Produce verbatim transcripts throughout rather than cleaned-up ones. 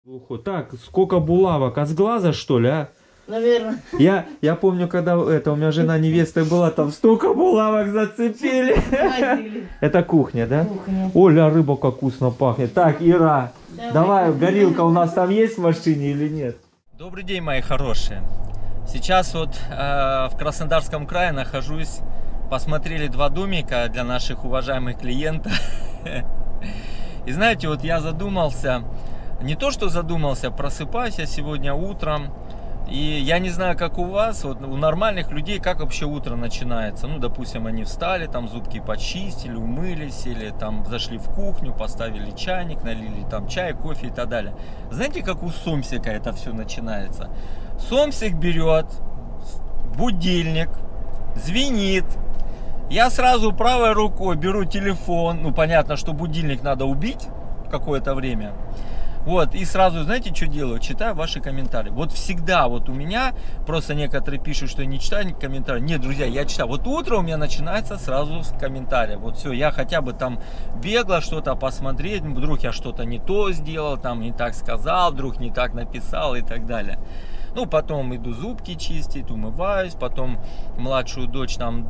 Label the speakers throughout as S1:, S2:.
S1: Так, сколько булавок? А с глаза, что ли, а?
S2: Наверное.
S1: Я, я помню, когда это у меня жена невестой была, там столько булавок зацепили. Это кухня, да?
S2: Кухня.
S1: Оля, рыба как вкусно пахнет. Так, Ира,
S2: Давай.
S1: давай, горилка у нас там есть в машине или нет?
S3: Добрый день, мои хорошие. Сейчас вот э, в Краснодарском крае нахожусь. Посмотрели два домика для наших уважаемых клиентов. И знаете, вот я задумался, не то что задумался, просыпаюсь я сегодня утром. И я не знаю, как у вас, вот у нормальных людей, как вообще утро начинается. Ну, допустим, они встали, там зубки почистили, умылись, или там зашли в кухню, поставили чайник, налили там чай, кофе и так далее. Знаете, как у Сомсика это все начинается? Сомсик берет будильник, звенит. Я сразу правой рукой беру телефон. Ну, понятно, что будильник надо убить какое-то время. Вот, и сразу, знаете, что делаю? Читаю ваши комментарии. Вот всегда вот у меня, просто некоторые пишут, что я не читаю комментарии. Нет, друзья, я читаю. Вот утро у меня начинается сразу с комментариев. Вот все, я хотя бы там бегло что-то посмотреть, вдруг я что-то не то сделал, там не так сказал, вдруг не так написал и так далее. Ну, потом иду зубки чистить, умываюсь, потом младшую дочь там: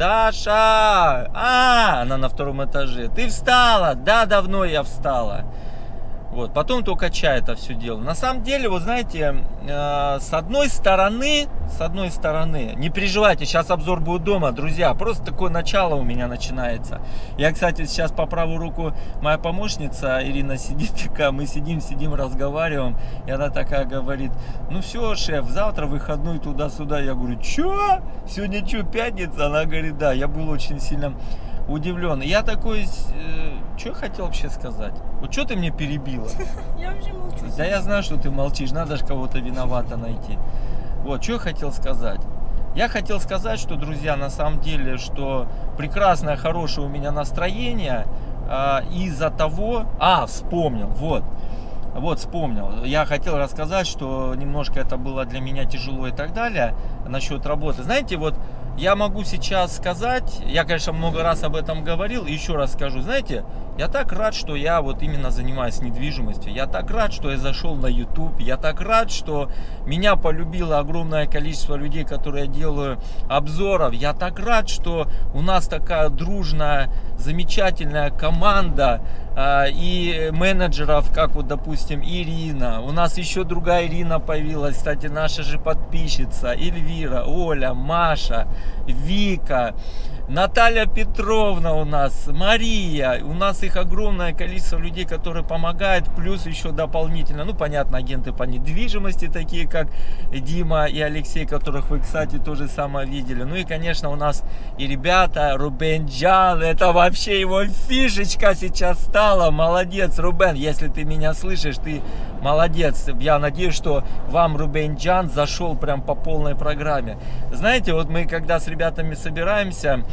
S3: Даша, а, она на втором этаже, ты встала? Да, давно я встала. Вот, потом только чай это все делаю. На самом деле, вот знаете, э, с одной стороны, с одной стороны, не переживайте, сейчас обзор будет дома, друзья, просто такое начало у меня начинается. Я, кстати, сейчас по правую руку моя помощница Ирина сидит такая, мы сидим, сидим, разговариваем, и она такая говорит: ну все, шеф, завтра выходной туда-сюда. Я говорю: че? Сегодня что, пятница? Она говорит: да. Я был очень сильно удивлен. Я такой, э, что я хотел вообще сказать? Вот что ты мне перебила?
S4: Я вообще молчу.
S3: Да я знаю, что ты молчишь, надо же кого-то виновата найти. Вот, что я хотел сказать? Я хотел сказать, что, друзья, на самом деле, что прекрасное, хорошее у меня настроение э, из-за того... А, вспомнил, вот. Вот, вспомнил. Я хотел рассказать, что немножко это было для меня тяжело и так далее, насчет работы. Знаете, вот я могу сейчас сказать, я, конечно, много раз об этом говорил, и еще раз скажу, знаете, я так рад, что я вот именно занимаюсь недвижимостью, я так рад, что я зашел на YouTube, я так рад, что меня полюбило огромное количество людей, которые я делаю обзоров, я так рад, что у нас такая дружная, замечательная команда э, и менеджеров, как вот, допустим, Ирина, у нас еще другая Ирина появилась, кстати, наша же подписчица, Эльвира, Оля, Маша, Вика, Наталья Петровна у нас, Мария, у нас их огромное количество людей, которые помогают, плюс еще дополнительно, ну, понятно, агенты по недвижимости, такие как Дима и Алексей, которых вы, кстати, тоже самое видели. Ну и, конечно, у нас и ребята, Рубен Джан, это вообще его фишечка сейчас стала, молодец, Рубен, если ты меня слышишь, ты молодец, я надеюсь, что вам Рубен Джан зашел прям по полной программе. Знаете, вот мы когда с ребятами собираемся,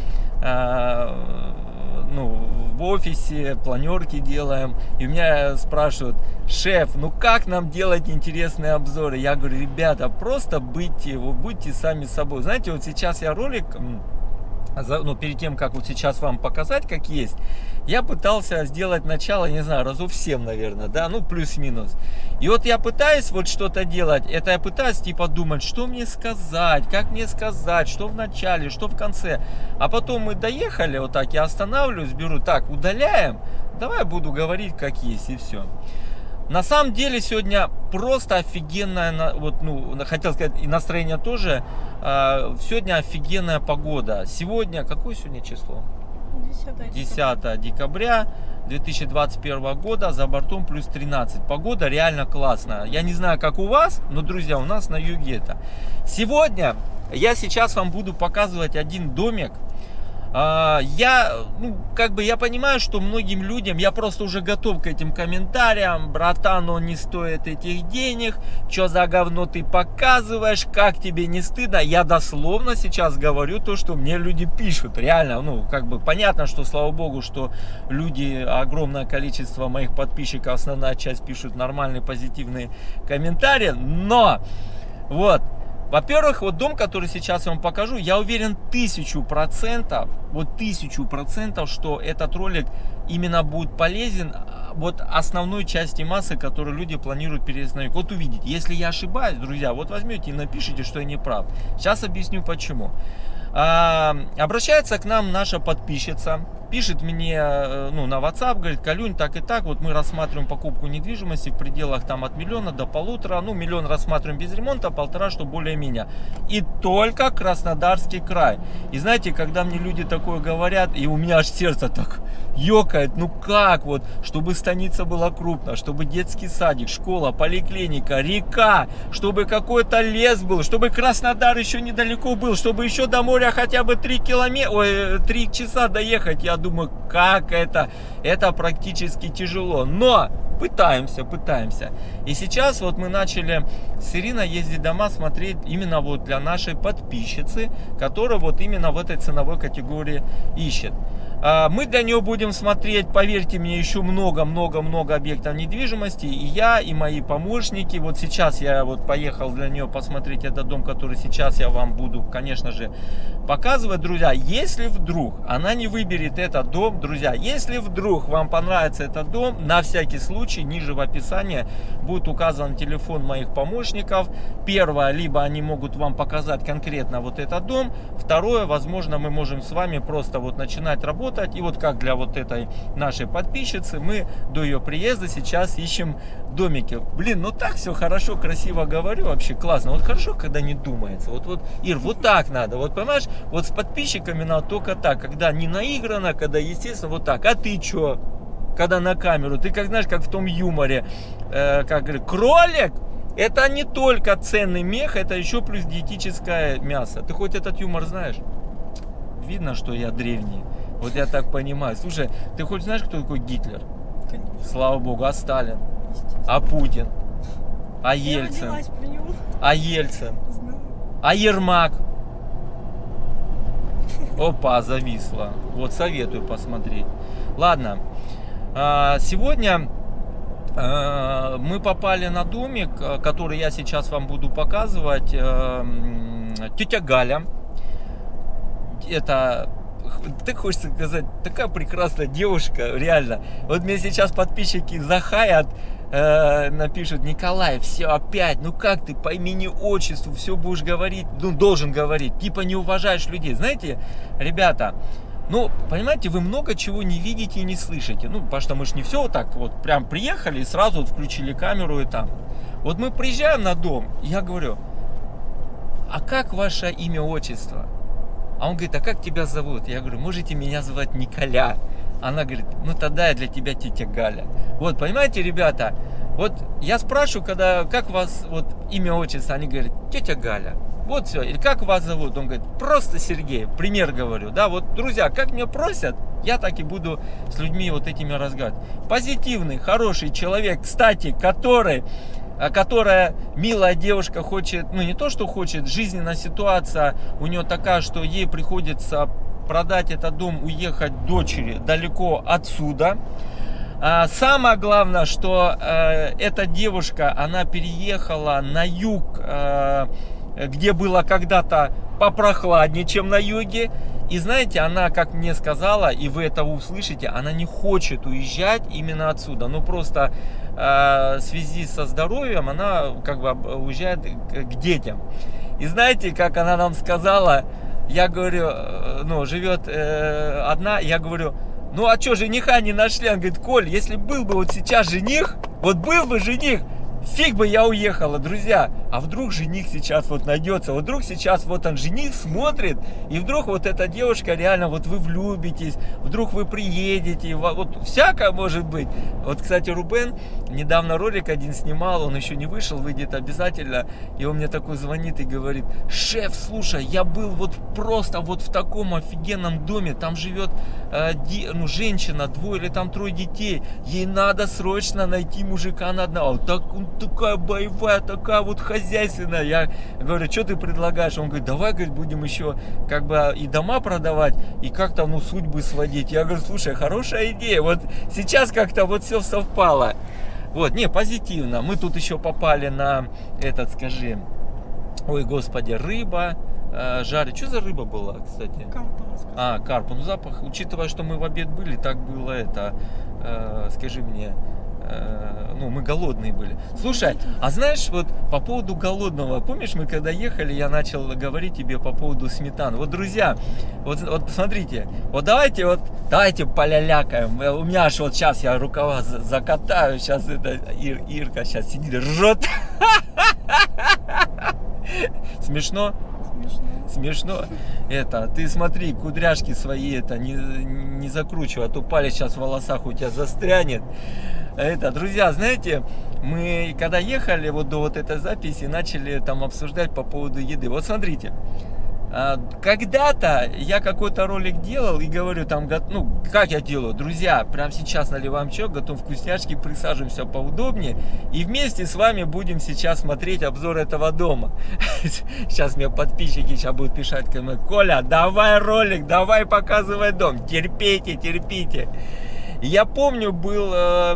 S3: э, ну, в офисе, планерки делаем, и у меня спрашивают: шеф, ну как нам делать интересные обзоры? Я говорю: ребята, просто будьте, вот, будьте сами собой. Знаете, вот сейчас я ролик, ну, перед тем, как вот сейчас вам показать, как есть, я пытался сделать начало, не знаю, разов семь, наверное, да, ну, плюс-минус. И вот я пытаюсь вот что-то делать, это я пытаюсь, типа, думать, что мне сказать, как мне сказать, что в начале, что в конце. А потом мы доехали, вот так, я останавливаюсь, беру, так, удаляем, давай буду говорить, как есть, и все. На самом деле сегодня просто офигенное, вот, ну, хотел сказать, и настроение тоже. Сегодня офигенная погода. Сегодня, какое сегодня число? десятое декабря две тысячи двадцать первого года, за бортом плюс тринадцать. Погода реально классная. Я не знаю, как у вас, но, друзья, у нас на юге это. Сегодня я сейчас вам буду показывать один домик. Я, ну, как бы я понимаю, что многим людям, я просто уже готов к этим комментариям: братан, он не стоит этих денег, что за говно ты показываешь, как тебе не стыдно. Я дословно сейчас говорю то, что мне люди пишут, реально, ну, как бы понятно, что, слава богу, что люди, огромное количество моих подписчиков, основная часть, пишут нормальные позитивные комментарии, но, вот, Во-первых, вот дом, который сейчас я вам покажу, я уверен тысячу процентов, вот тысячу процентов, что этот ролик именно будет полезен вот основной части массы, которую люди планируют переезд на юг. Вот увидите, если я ошибаюсь, друзья, вот возьмете и напишите, что я не прав. Сейчас объясню почему. А, обращается к нам наша подписчица, пишет мне ну, на WhatsApp, говорит: Калюнь, так и так, вот мы рассматриваем покупку недвижимости в пределах там от миллиона до полутора, ну миллион рассматриваем без ремонта, полтора, что более-менее. И только Краснодарский край. И знаете, когда мне люди такое говорят, и у меня аж сердце так ёкает, ну как вот, чтобы станица была крупная, чтобы детский садик, школа, поликлиника, река, чтобы какой-то лес был, чтобы Краснодар еще недалеко был, чтобы еще до моря хотя бы три километра, ой, три часа доехать. Я думаю, как это? Это практически тяжело. Но пытаемся, пытаемся. И сейчас вот мы начали с Ириной ездить дома смотреть именно вот для нашей подписчицы, которая вот именно в этой ценовой категории ищет. Мы для нее будем смотреть, поверьте мне, еще много-много-много объектов недвижимости. И я, и мои помощники. Вот сейчас я вот поехал для нее посмотреть этот дом, который сейчас я вам буду, конечно же, показывать. Друзья, если вдруг она не выберет этот дом, друзья, если вдруг вам понравится этот дом, на всякий случай, ниже в описании будет указан телефон моих помощников. Первое, либо они могут вам показать конкретно вот этот дом. Второе, возможно, мы можем с вами просто вот начинать работать. И вот как для вот этой нашей подписчицы, мы до ее приезда сейчас ищем домики. Блин, ну так все хорошо, красиво говорю, вообще классно. Вот хорошо, когда не думается. Вот, вот, Ир, вот так надо. Вот понимаешь, вот с подписчиками надо только так, когда не наиграно, когда естественно вот так. А ты чё? Когда на камеру, ты как знаешь, как в том юморе, э, как говорит, кролик, это не только ценный мех, это еще плюс диетическое мясо. Ты хоть этот юмор знаешь? Видно, что я древний. Вот я так понимаю. Слушай, ты хоть знаешь, кто такой Гитлер?
S2: Конечно.
S3: Слава богу, а Сталин? А Путин? А Ельцин? А Ельцин?
S2: Знаю.
S3: А Ермак? Опа, зависла. Вот советую посмотреть. Ладно. Сегодня мы попали на домик, который я сейчас вам буду показывать. Тетя Галя. Это... Так хочется сказать, такая прекрасная девушка, реально. Вот мне сейчас подписчики захаят, э, напишут: Николай, все опять, ну как ты по имени-отчеству все будешь говорить, ну должен говорить, типа не уважаешь людей. Знаете, ребята, ну, понимаете, вы много чего не видите и не слышите. Ну, потому что мы же не все вот так вот прям приехали и сразу вот включили камеру и там. Вот мы приезжаем на дом, и я говорю: а как ваше имя-отчество? А он говорит: а как тебя зовут? Я говорю: можете меня звать Николя. Она говорит: ну тогда я для тебя тетя Галя. Вот, понимаете, ребята, вот я спрашиваю, когда, как вас, вот имя, отчество, они говорят: тетя Галя. Вот все. Или как вас зовут? Он говорит: просто Сергей. Пример говорю, да, вот, друзья, как меня просят, я так и буду с людьми вот этими разговаривать. Позитивный, хороший человек, кстати, который... которая милая девушка, хочет, ну не то что хочет, жизненная ситуация у нее такая, что ей приходится продать этот дом, уехать дочери далеко отсюда. А самое главное, что э, эта девушка, она переехала на юг, э, где было когда-то попрохладнее, чем на юге. И знаете, она, как мне сказала, и вы это услышите, она не хочет уезжать именно отсюда. Ну просто э, в связи со здоровьем она как бы уезжает к, к детям. И знаете, как она нам сказала, я говорю, э, ну живет э, одна, я говорю: ну а что, жениха не нашли? Она говорит: Коль, если был бы вот сейчас жених, вот был бы жених, фиг бы я уехала, друзья. А вдруг жених сейчас вот найдется, вот вдруг сейчас вот он жених смотрит, и вдруг вот эта девушка реально, вот вы влюбитесь, вдруг вы приедете, вот всякое может быть. Вот, кстати, Рубен недавно ролик один снимал, он еще не вышел, выйдет обязательно, и он мне такой звонит и говорит: шеф, слушай, я был вот просто вот в таком офигенном доме, там живет э, ди, ну, женщина, двое или там трое детей, ей надо срочно найти мужика на одного. Так, такая боевая, такая вот хозяйственная. Я говорю: что ты предлагаешь? Он говорит: давай, говорит, будем еще как бы и дома продавать, и как-то, ну, судьбы сводить. Я говорю: слушай, хорошая идея. Вот сейчас как-то вот все совпало. Вот, не, позитивно. Мы тут еще попали на этот, скажи, ой, господи, рыба, э, жарит. Что за рыба была, кстати?
S2: Карпа.
S3: А, карпа. Ну, запах, учитывая, что мы в обед были, так было это, э, скажи мне, э, ну, мы голодные были. Слушай, а знаешь, вот по поводу голодного, помнишь, мы когда ехали, я начал говорить тебе по поводу сметаны. Вот, друзья, вот, вот посмотрите, вот давайте, вот, давайте полялякаем. У меня аж вот сейчас я рукава закатаю, сейчас это, Ир, Ирка сейчас сидит, ржет. Смешно?
S2: Смешно.
S3: Смешно. Это, ты смотри, кудряшки свои это не, не закручивай, а то палец сейчас в волосах у тебя застрянет. Это, друзья, знаете, мы когда ехали вот до вот этой записи, начали там обсуждать по поводу еды. Вот смотрите, когда-то я какой-то ролик делал и говорю там, ну, как я делаю, друзья, прямо сейчас наливаем чай, готовим вкусняшки, присаживаемся поудобнее и вместе с вами будем сейчас смотреть обзор этого дома. Сейчас мне подписчики сейчас будут писать, Коля, давай ролик, давай показывай дом, терпите, терпите. Я помню, был, э,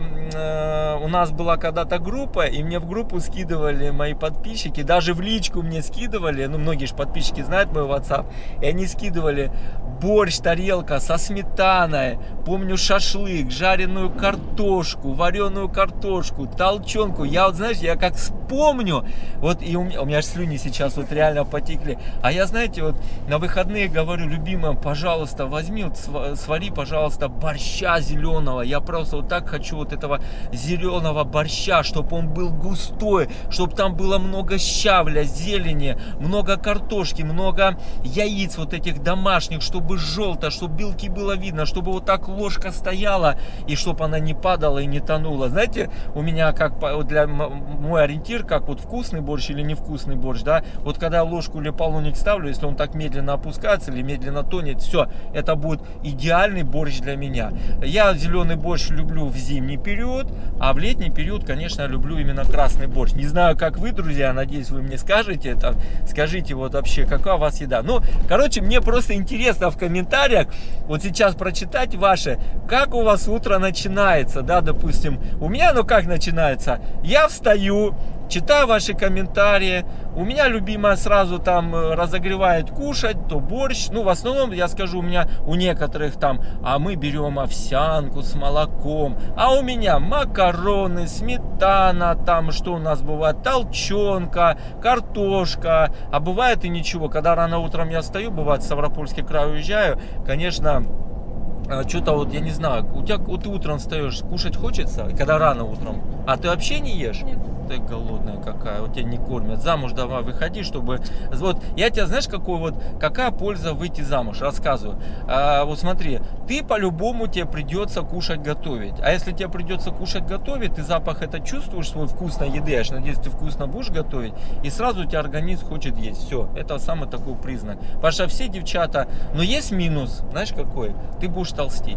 S3: э, у нас была когда-то группа, и мне в группу скидывали мои подписчики, даже в личку мне скидывали, ну, многие же подписчики знают мой WhatsApp, и они скидывали борщ, тарелка со сметаной, помню, шашлык, жареную картошку, вареную картошку, толченку. Я вот, знаешь, я как вспомню, вот, и у меня, у меня аж слюни сейчас вот реально потекли, а я, знаете, вот на выходные говорю, любимая, пожалуйста, возьми, вот, свари, пожалуйста, борща зеленого. Я просто вот так хочу вот этого зеленого борща, чтобы он был густой, чтобы там было много щавля, зелени, много картошки, много яиц вот этих домашних, чтобы желто, чтобы белки было видно, чтобы вот так ложка стояла и чтобы она не падала и не тонула. Знаете, у меня как для мой ориентир, как вот вкусный борщ или невкусный борщ, да, вот когда я ложку или половник ставлю, если он так медленно опускается или медленно тонет, все, это будет идеальный борщ для меня. Я зеленый борщ люблю в зимний период, а в летний период, конечно, люблю именно красный борщ. Не знаю, как вы, друзья, надеюсь, вы мне скажете это. Скажите вот вообще, какая у вас еда. Ну, короче, мне просто интересно в комментариях вот сейчас прочитать ваши, как у вас утро начинается, да, допустим. У меня, ну как начинается? Я встаю, читаю ваши комментарии. У меня любимая сразу там разогревает кушать, то борщ. Ну, в основном, я скажу, у меня у некоторых там, а мы берем овсянку с молоком. А у меня макароны, сметана, там, что у нас бывает, толченка, картошка. А бывает и ничего. Когда рано утром я встаю, бывает, в Ставропольский край уезжаю, конечно, что-то вот, я не знаю, у тебя, вот ты утром встаешь, кушать хочется, когда рано утром, а ты вообще не ешь?
S2: Нет.
S3: Ты голодная какая, вот тебя не кормят. Замуж давай выходи, чтобы... Вот, я тебя, знаешь, какой вот, какая польза выйти замуж? Рассказываю. А, вот смотри, ты по-любому тебе придется кушать, готовить. А если тебе придется кушать, готовить, ты запах это чувствуешь, свой вкусной еды, я ж надеюсь, ты вкусно будешь готовить, и сразу у тебя организм хочет есть. Все, это самый такой признак. Потому что все девчата, но есть минус, знаешь какой? Ты будешь толстеть.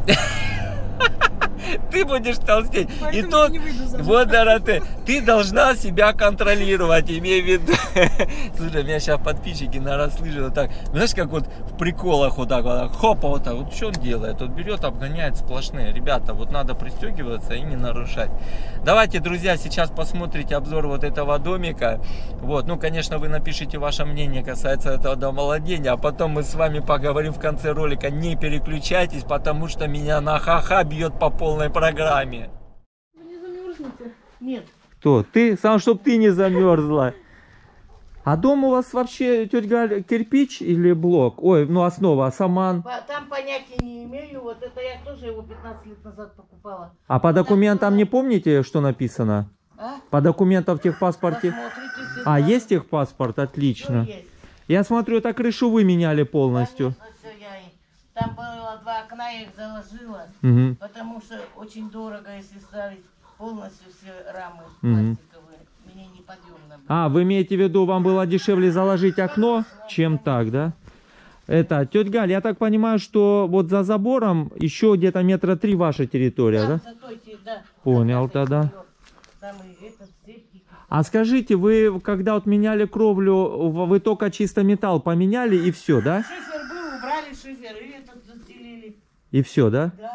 S3: Ты будешь толстеть.
S2: Поэтому
S3: и тут,
S2: не выйду замуж.
S3: вот, Дороте, ты должна себя контролировать, имей в виду. Слушай, меня сейчас подписчики, наверное, слышат вот так. Знаешь, как вот в приколах вот так вот, хопа, вот так. Вот что он делает? Вот берет, обгоняет сплошные. Ребята, вот надо пристегиваться и не нарушать. Давайте, друзья, сейчас посмотрите обзор вот этого домика. Вот, ну, конечно, вы напишите ваше мнение касается этого домовладения, а потом мы с вами поговорим в конце ролика. Не переключайтесь, потому что меня на ха-ха бьет по полной программе.
S2: Вы не замерзнете?
S4: Нет.
S1: Кто? Ты? Сам, чтоб ты не замерзла. А дом у вас вообще, тетя Галя, кирпич или блок? Ой, ну основа, а саман?
S4: По- Там понятия не имею. Вот это я тоже его пятнадцать лет назад покупала.
S1: А по документам не помните, что написано?
S4: А?
S1: По документам в техпаспорте?
S4: Посмотрите,
S1: А,
S4: всегда.
S1: есть техпаспорт? Отлично.
S4: Всё есть.
S1: Я смотрю, это крышу вы меняли полностью.
S4: Конечно, всё я и- Там было два окна, я их заложила,
S1: Угу.
S4: потому что очень дорого, если ставить полностью все рамы
S1: Мгм.
S4: пластиковые. Мне неподъемно было.
S1: А, вы имеете в виду, вам было дешевле заложить окно, чем так, да? Это, тетя Галь, я так понимаю, что вот за забором еще где-то метра три ваша территория, да?
S4: Там, за той те- да,
S1: Понял
S4: за той
S1: тогда.
S4: вперед. Там и этот, сетки.
S1: А скажите, вы когда вот меняли кровлю, вы только чисто металл поменяли и все, да?
S4: Шифер был, убрали шифер, и этот застелили.
S1: И все, да?
S4: Да.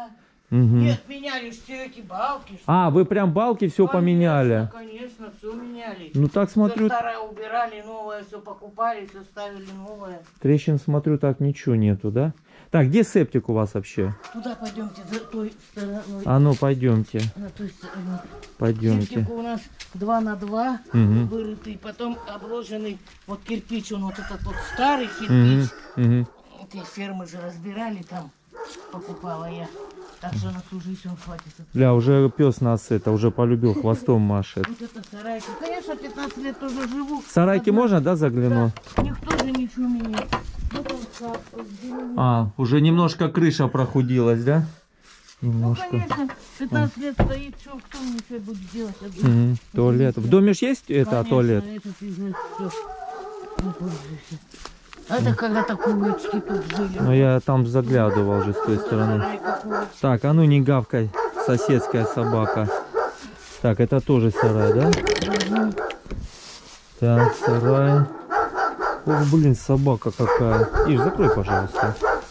S1: Мгм.
S4: Нет, меняли все эти балки. что-
S1: А, вы прям балки все
S4: Конечно,
S1: поменяли.
S4: Конечно, все меняли.
S1: Ну так
S4: Все
S1: смотрю,
S4: старое убирали, новое все покупали, все ставили новое.
S1: трещин смотрю, так ничего нету, да? Так, где септик у вас вообще?
S4: Туда пойдемте, за той стороной.
S1: А ну, пойдемте,
S4: На той стороне.
S1: пойдемте.
S4: Септик у нас два на два
S1: Мгм.
S4: вырытый, потом обложенный вот кирпич, он вот этот вот старый кирпич.
S1: Мгм, мгм.
S4: Эти фермы же разбирали там, покупала я. Так что на всю жизнь он хватит.
S1: Бля, уже пес нас это уже полюбил, хвостом машет.
S4: Вот это сарайки. Конечно, пятнадцать лет тоже живу.
S1: В сарайке
S4: Одна-
S1: можно, да, загляну?
S4: Да, никто же ничего меня. Вот он как, зелень.
S1: А, уже немножко крыша прохудилась, да?
S4: Ну,
S1: Немножко.
S4: конечно, пятнадцать лет стоит, что, кто мне что будет делать? Я говорю,
S1: Мгм. Туалет. В доме ж есть это
S4: конечно,
S1: туалет?
S4: это пиздец, всё. Не пользуйся. А это когда-то кулечки тут жили.
S1: Ну я там заглядывал уже с той стороны.
S4: Сарайка, кулечки.
S1: Так, а ну не гавкай, соседская собака. Так, это тоже сарай, да?
S4: Мгм.
S1: Так, сарай. Ох, блин, собака какая. Иш, закрой, пожалуйста.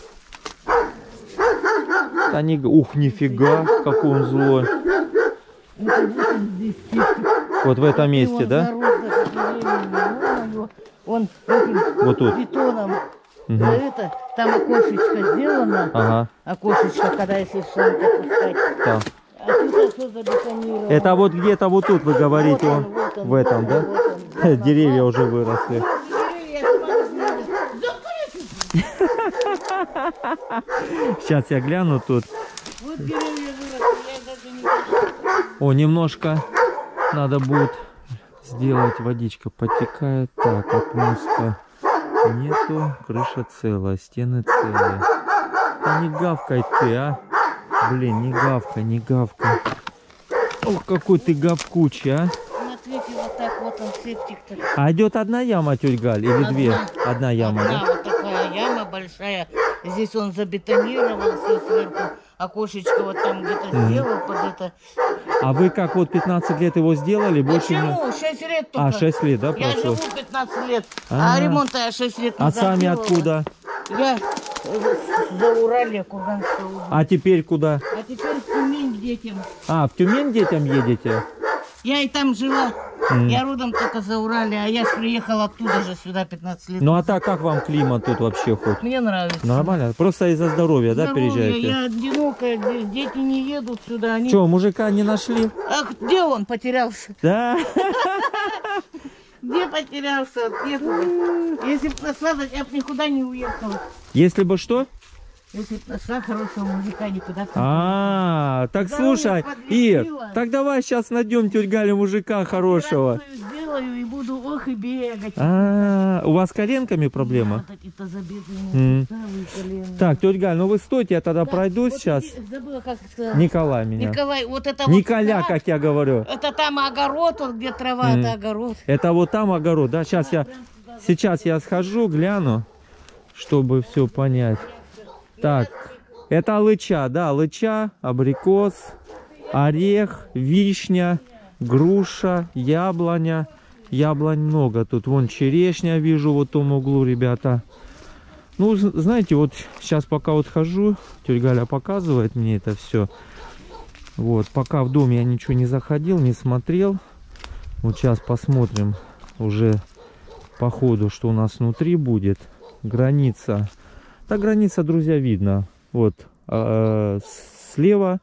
S1: Да не... г- Ух, нифига, какой он злой.
S4: Это вот он здесь чистит.
S1: Вот в этом месте,
S4: И он
S1: да?
S4: зарос даже деревьями. Вон он, он этим
S1: Вот тут.
S4: бетоном.
S1: Мгм.
S4: За это, там окошечко сделано.
S1: Ага,
S4: Окошечко, когда если шланг опускать.
S1: так.
S4: А тут все забетонировано.
S1: Это вот где-то вот тут вы говорите,
S4: Вот
S1: он,
S4: он, вот он,
S1: в этом,
S4: вот
S1: да?
S4: он, вот он. Вон
S1: Деревья
S4: он.
S1: уже выросли.
S4: Деревья, я сама не знаю. Да,
S1: Сейчас я гляну тут.
S4: вот деревья выросли, я даже не знаю.
S1: О, немножко надо будет сделать, водичка потекает. Так, отмостка нету, крыша целая, стены целые. Да не гавкай ты, а. Блин, не гавкай, не гавкай. Ох, какой ты гавкучий, а.
S4: Смотрите, вот так вот он септик-то.
S1: А идет одна яма, тетя Галь, или
S4: Одна.
S1: две? Одна яма,
S4: Одна
S1: да?
S4: вот такая яма большая. Здесь он забетонировал все сверху. Окошечко вот там где-то сделал под это.
S1: А вы как вот пятнадцать лет его сделали, больше не...
S4: Почему? шесть лет только.
S1: А, шесть лет, да,
S4: Я
S1: прошло?
S4: живу пятнадцать лет,
S1: А.
S4: а, ремонт я шесть лет
S1: А
S4: назад
S1: сами
S4: делала.
S1: откуда?
S4: Я э, за Уралья, Курганская область.
S1: А теперь куда?
S4: А теперь в Тюмень к детям.
S1: А, в Тюмень детям едете?
S4: Я и там жила.
S1: М.
S4: Я родом только за Уралья, а я ж приехала оттуда же сюда пятнадцать лет.
S1: Ну а так, как вам климат тут вообще хоть?
S4: Мне нравится.
S1: Нормально? Просто из-за здоровья, да,
S4: Здоровье,
S1: переезжаете?
S4: Я одинокая, де- дети не едут сюда. Они...
S1: Че, мужика не нашли?
S4: А где он потерялся?
S1: Да?
S4: Где потерялся? Нет, если бы нашла, я бы никуда не уехала.
S1: Если бы что?
S4: Если бы нашла хорошего мужика, никуда бы не
S1: А, так
S4: Здоровье
S1: слушай,
S4: подвесила.
S1: Ир, так давай сейчас найдем тетя Галя мужика хорошего.
S4: Операцию сделаю и буду ох и бегать.
S1: А, у вас с коленками проблема?
S4: Вот эти тазобедренные
S1: М.
S4: суставы и коленные.
S1: Так, тетя Галь, ну вы стойте, я тогда
S4: Да,
S1: пройду
S4: вот
S1: сейчас.
S4: иди- забыла, как сказать.
S1: Николай меня.
S4: Николай, вот это
S1: Николя,
S4: вот сад,
S1: как я говорю.
S4: это там огород, вот где трава,
S1: М.
S4: это огород.
S1: Это вот там огород, да? Сейчас я,
S4: Прям сюда
S1: сейчас я схожу, гляну, чтобы все понять. Так, это алыча, да, алыча, абрикос, орех, вишня, груша, яблоня. Яблонь много тут. Вон черешня вижу в том углу, ребята. Ну, з- знаете, вот сейчас пока вот хожу, тетя Галя показывает мне это все. Вот, пока в дом я ничего не заходил, не смотрел. Вот сейчас посмотрим уже по ходу, что у нас внутри будет. Граница. Да, граница, друзья, видно. Вот э, слева,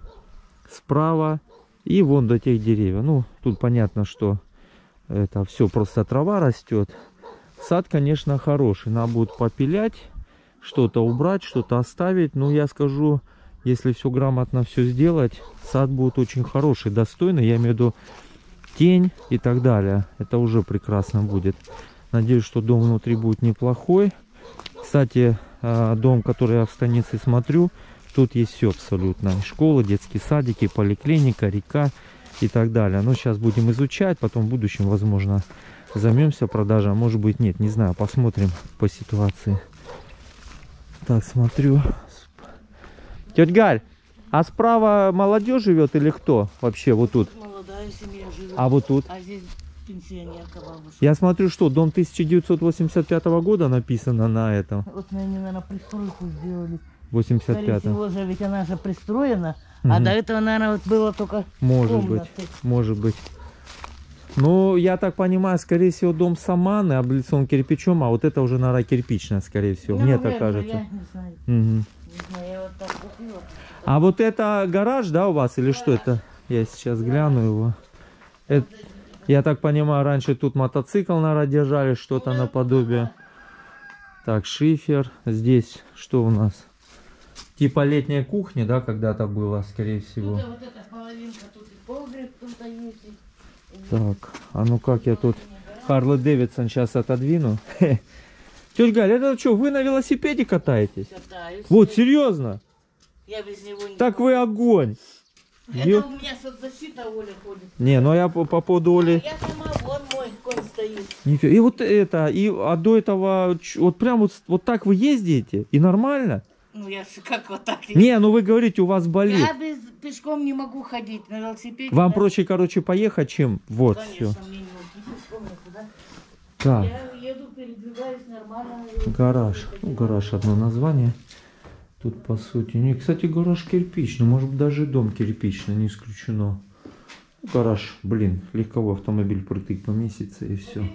S1: справа и вон до тех деревьев. Ну, тут понятно, что это все просто трава растет. Сад, конечно, хороший. Надо будет попилять, что-то убрать, что-то оставить. Но я скажу, если все грамотно все сделать, сад будет очень хороший, достойный. Я имею в виду тень и так далее. Это уже прекрасно будет. Надеюсь, что дом внутри будет неплохой. Кстати, дом, который я в станице смотрю, тут есть все абсолютно. Школа, детские садики, поликлиника, река и так далее. Но сейчас будем изучать, потом в будущем, возможно, займемся продажей. А может быть, нет, не знаю, посмотрим по ситуации. Так, смотрю. Тетя Галь, а справа молодежь живет или кто вообще вот тут?
S4: Молодая семья живет.
S1: А вот тут?
S4: А здесь пенсионерка бабушка.
S1: Я смотрю, что дом тысяча девятьсот восемьдесят пятого года написано на этом.
S4: Вот они, наверное, пристройку сделали.
S1: В восемьдесят
S4: Скорее
S1: пятом.
S4: всего же, ведь она же пристроена. А
S1: Мгм.
S4: до этого, наверное, вот было только
S1: Может
S4: комнаты.
S1: быть, может быть. Ну, я так понимаю, скорее всего, дом Саманы облицован кирпичом, а вот это уже, наверное, кирпичная, скорее всего.
S4: Ну,
S1: Мне так
S4: наверное,
S1: кажется.
S4: Я не знаю.
S1: Мгм.
S4: Не знаю, я вот так купила.
S1: А вот это гараж, да, у вас? Или что это? Я сейчас гляну его. Это, я так понимаю, раньше тут мотоцикл, наверное, держали, что-то наподобие. Так, шифер. Здесь что у нас? Типа летняя кухня, да, когда-то было, скорее всего.
S4: Тут вот эта половинка, тут и погреб, тут и есть.
S1: Так, а ну как я тут Харли Дэвидсон сейчас отодвину. Тетя Галя, это что, вы на велосипеде катаетесь?
S4: Катаюсь.
S1: Вот, серьезно?
S4: Я без него не
S1: Так вы огонь.
S4: Это
S1: Ё-
S4: у меня соцзащита, Оля, ходит.
S1: Не, ну я по, по поводу Оли...
S4: Я сама, вон мой конь стоит.
S1: Нифига. И вот это, и а до этого, ч- вот прям вот, вот так вы ездите, и нормально?
S4: Ну, я ж как вот так.
S1: Не, ну вы говорите, у вас болит.
S4: Я без, пешком не могу ходить на велосипеде.
S1: Вам
S4: да.
S1: проще, короче, поехать, чем вот все.
S4: Конечно, мне не уйти пешком никуда.
S1: Так,
S4: Я еду, передвигаюсь нормально. на велосипеде.
S1: гараж. Ну, гараж одно название. Тут, по сути, не, кстати, гараж кирпичный, может быть, даже дом кирпичный, не исключено. Гараж, блин, легковой автомобиль притык поместится и все.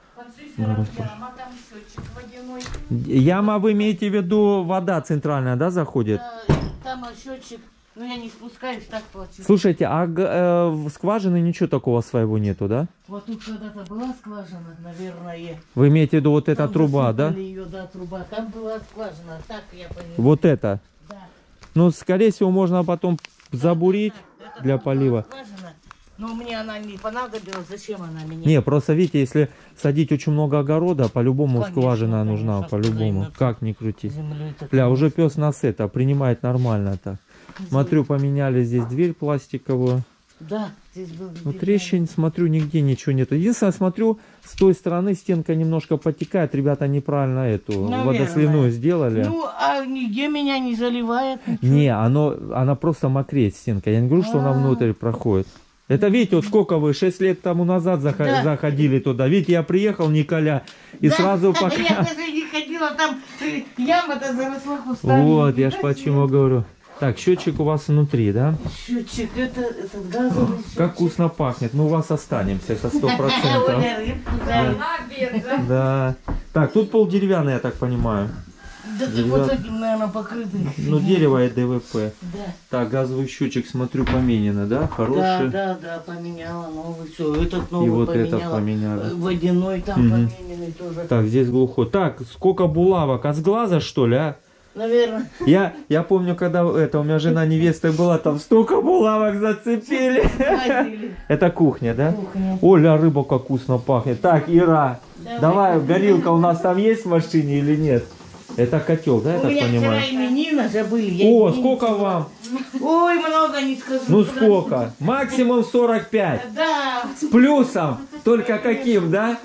S1: Гараж.
S4: Яма, там счетчик водяной.
S1: Яма, вы имеете в виду, вода центральная, да, заходит?
S4: Да, там счетчик, но я не спускаюсь, так плачу.
S1: Слушайте, а г- э, в скважины ничего такого своего нету, да?
S4: Вот тут когда-то была скважина, наверное.
S1: Вы имеете в виду вот эта
S4: Там
S1: труба, да?
S4: засыпали Ее, да, труба. Там была скважина, так я поняла.
S1: Вот это.
S4: Да.
S1: Ну, скорее всего, можно потом забурить
S4: Это
S1: для
S4: там была
S1: полива.
S4: скважина, но мне она не понадобилась. Зачем она мне?
S1: Не, просто видите, если садить очень много огорода, по-любому
S4: Конечно,
S1: скважина
S4: конечно,
S1: нужна,
S4: сейчас
S1: по-любому.
S4: займется.
S1: Как ни крути.
S4: Землей так.
S1: Бля, уже пес нас это принимает нормально так. Смотрю, поменяли здесь дверь пластиковую.
S4: Да, здесь был.
S1: Ну,
S4: деревянный.
S1: трещин, смотрю, нигде ничего нету. Единственное, смотрю, с той стороны стенка немножко потекает. Ребята неправильно эту
S4: Наверное.
S1: водосливную сделали.
S4: Ну, а нигде меня не заливает. ничего.
S1: Не, оно, она просто мокреет стенка. Я не говорю, что она
S4: А.
S1: внутрь проходит. Это, видите, вот сколько вы, шесть лет тому назад зах-
S4: Да.
S1: заходили туда. Видите, я приехал, Николя, и
S4: Да,
S1: сразу
S4: Я
S1: пока...
S4: даже не ходила, там э, яма-то заросла кустами.
S1: Вот, я ж
S4: Да,
S1: почему говорю. Так, счетчик у вас внутри, да?
S4: Счетчик, это, это газовый счетчик.
S1: Как вкусно пахнет. Мы у вас останемся, это сто процентов.
S4: Оля, рыбку жарит.
S2: На обед, да?
S1: Да. Так, тут пол деревянный, я так понимаю.
S4: Да ты вот этим, наверное, покрытый.
S1: Ну, дерево и ДВП.
S4: Да.
S1: Так, газовый счетчик, смотрю, поменено, да?
S4: Да,
S1: Хороший.
S4: да, да, поменяла новый. Все, этот
S1: И
S4: новый
S1: вот
S4: поменяла.
S1: этот поменяли.
S4: Э, Водяной там
S1: Мгм.
S4: помененный тоже.
S1: Так, здесь глухой. Так, сколько булавок? От глаза, что ли, а?
S4: Наверное.
S1: Я, я помню, когда это, у меня жена невеста была, там столько булавок зацепили.
S4: Возили.
S1: Это кухня, да?
S4: Кухня.
S1: Оля, рыба как вкусно пахнет. Так, Ира,
S4: Давай.
S1: давай, горилка у нас там есть в машине или нет? Это котел, да, я
S4: У
S1: так
S4: меня вчера
S1: понимаю?
S4: именина забыли. я
S1: О,
S4: именинница
S1: сколько
S4: была.
S1: вам?
S4: Ой, много не скажу.
S1: Ну
S4: Подожди.
S1: сколько? Максимум сорок пять.
S4: Да.
S1: С плюсом. Только каким, да?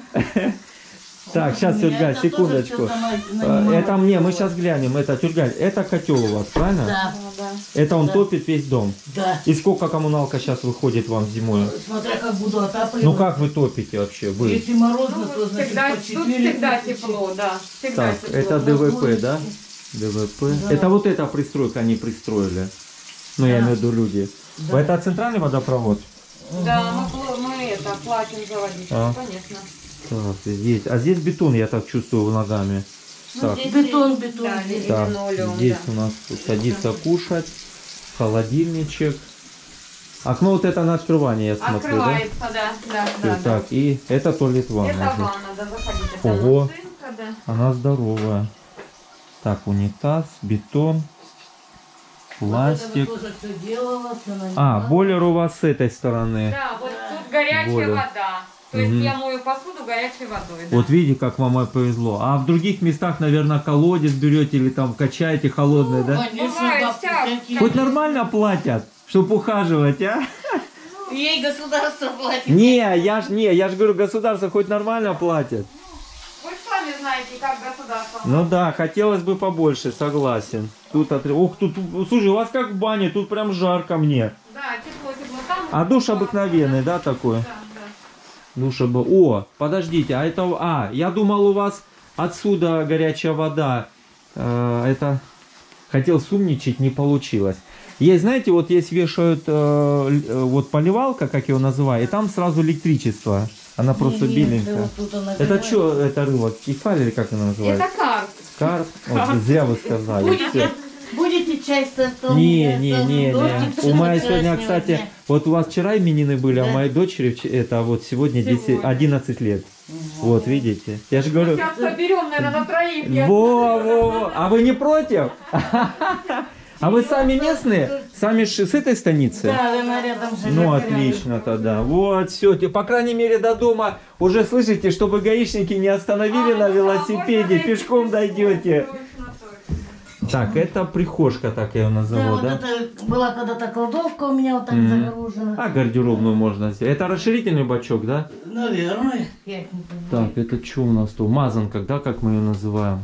S1: Так, сейчас,
S4: У меня
S1: Тюргаль,
S4: это тоже
S1: секундочку.
S4: всё сама-
S1: Э,
S4: нанимала.
S1: Это мне, мы сейчас глянем. Это, Тюргаль, это котел у вас, правильно?
S4: Да,
S1: Это он
S4: Да.
S1: топит весь дом.
S4: да.
S1: И сколько коммуналка сейчас выходит вам зимой?
S4: Смотря как буду отапливать.
S1: Ну как вы топите вообще? Вы?
S4: Если морозно,
S2: Ну,
S4: то значит
S2: всегда,
S4: по
S2: тут
S4: четыре
S2: всегда
S4: тысячи.
S2: тепло, да. Всегда
S1: Так,
S2: тепло.
S1: это ДВП, да? ДВП.
S4: Да.
S1: Это вот эта пристройка они пристроили. Ну, я
S4: Да.
S1: имею в виду люди.
S4: Да.
S1: Это центральный водопровод?
S2: Да, мы, пл- мы это, платим за водичку,
S1: А.
S2: конечно.
S1: Так, здесь. А здесь бетон, я так чувствую, ногами. Так,
S2: здесь
S4: Бетон,
S2: есть,
S4: бетон
S2: да,
S4: здесь.
S1: так,
S2: линолеум,
S1: здесь
S2: да.
S1: у нас садится кушать, холодильничек. Окно вот это на открывание, я смотрю,
S2: Открывается, да, да,
S1: да?
S2: да.
S1: Всё, так, и это туалет
S2: да.
S1: ванна.
S2: Это
S1: здесь.
S2: ванна, да, заходите. Там
S1: Ого.
S2: машинка, да.
S1: Она здоровая. Так, унитаз, бетон, пластик.
S4: Вот это тоже все делала, всё нанимала.
S1: А, бойлер у вас с этой стороны.
S2: Да, вот тут горячая
S1: Воля.
S2: вода. То есть
S1: Мгм.
S2: я мою посуду горячей водой. Да.
S1: Вот видите, как вам повезло. А в других местах, наверное, колодец берете или там качаете холодное, да?
S4: Конечно,
S2: Бывает
S4: бабки
S2: всяко.
S4: всякие.
S1: Хоть нормально платят, чтобы ухаживать, а?
S4: Ей государство платит.
S1: Не, я ж не, я ж говорю, государство хоть нормально платит.
S2: Вы сами знаете, как государство.
S1: Ну да, хотелось бы побольше, согласен. Тут от... Ух, тут, слушай, у вас как в бане, тут прям жарко мне.
S2: Да, тепло, тепло. Там
S1: А душ обыкновенный, да, такой?
S2: Да, да.
S1: Душ обы... О, подождите, а это... А, я думал, у вас отсюда горячая вода. Э, это... Хотел сумничать, не получилось. Есть, знаете, вот есть вешают э, э, вот поливалка, как его называют, и там сразу электричество. Она просто
S4: Не, не,
S1: беленькая.
S4: вот тут она
S1: Это
S4: бывает.
S1: что, это рыба? Кефаль или как она называется?
S2: Это карп.
S1: Карп? Вот, зря вы сказали.
S4: Будете,
S1: Всё.
S4: будете чай с тортом?
S1: Не, не, не,
S4: Дождик
S1: не. У моей сегодня,
S4: вчерашнего
S1: кстати,
S4: дня.
S1: вот у вас вчера именины были, а у
S4: Да.
S1: моей дочери вч- это вот сегодня десять,
S2: Сегодня.
S1: одиннадцать лет. Вот, видите? Я же говорю,
S2: Сейчас соберем, наверное, на троих. я-
S1: во, во, во. А вы не против? А вы сами местные? Сами ж с этой станицы?
S4: Да, она рядом живет.
S1: Ну, отлично тогда. Вот, все. По крайней мере, до дома уже слышите, чтобы гаишники не остановили
S2: А,
S1: на
S2: ну да,
S1: велосипеде,
S2: можно найти.
S1: пешком дойдете.
S2: Точно, точно.
S1: Так, это прихожка, так я ее
S4: Да,
S1: назову,
S4: вот
S1: да?
S4: это была когда-то кладовка у меня вот так
S1: Мгм.
S4: загорожена.
S1: А гардеробную можно сделать. Это расширительный бачок, да?
S4: Наверное. Я их не понимаю.
S1: Так, это что у нас тут? Мазанка, да, как мы ее называем?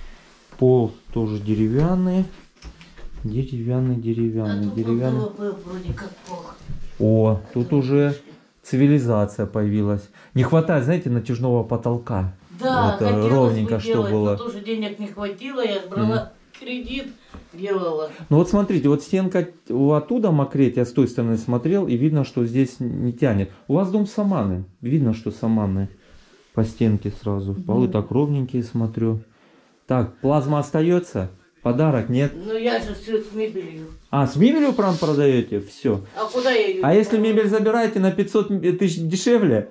S1: Пол тоже деревянный. Деревянный,
S4: А
S1: деревянный,
S4: тут
S1: деревянный.
S4: вот было вроде как плохо.
S1: О, тут уже цивилизация появилась. Не хватает, знаете, натяжного потолка.
S4: Да,
S1: Вот, э,
S4: хотелось
S1: ровненько,
S4: бы
S1: что
S4: делать,
S1: было.
S4: но тоже денег не хватило, я брала кредит, делала.
S1: Ну вот смотрите, вот стенка у оттуда мокреть, я с той стороны смотрел, и видно, что здесь не тянет. У вас дом саманы, видно, что саманы по стенке сразу. Полы так ровненькие, смотрю. Так, плазма остается? Подарок нет?
S4: Ну я же все с мебелью.
S1: А, с мебелью прям продаете? Все.
S4: А куда я ее?
S1: А если мебель забираете на пятьсот тысяч дешевле?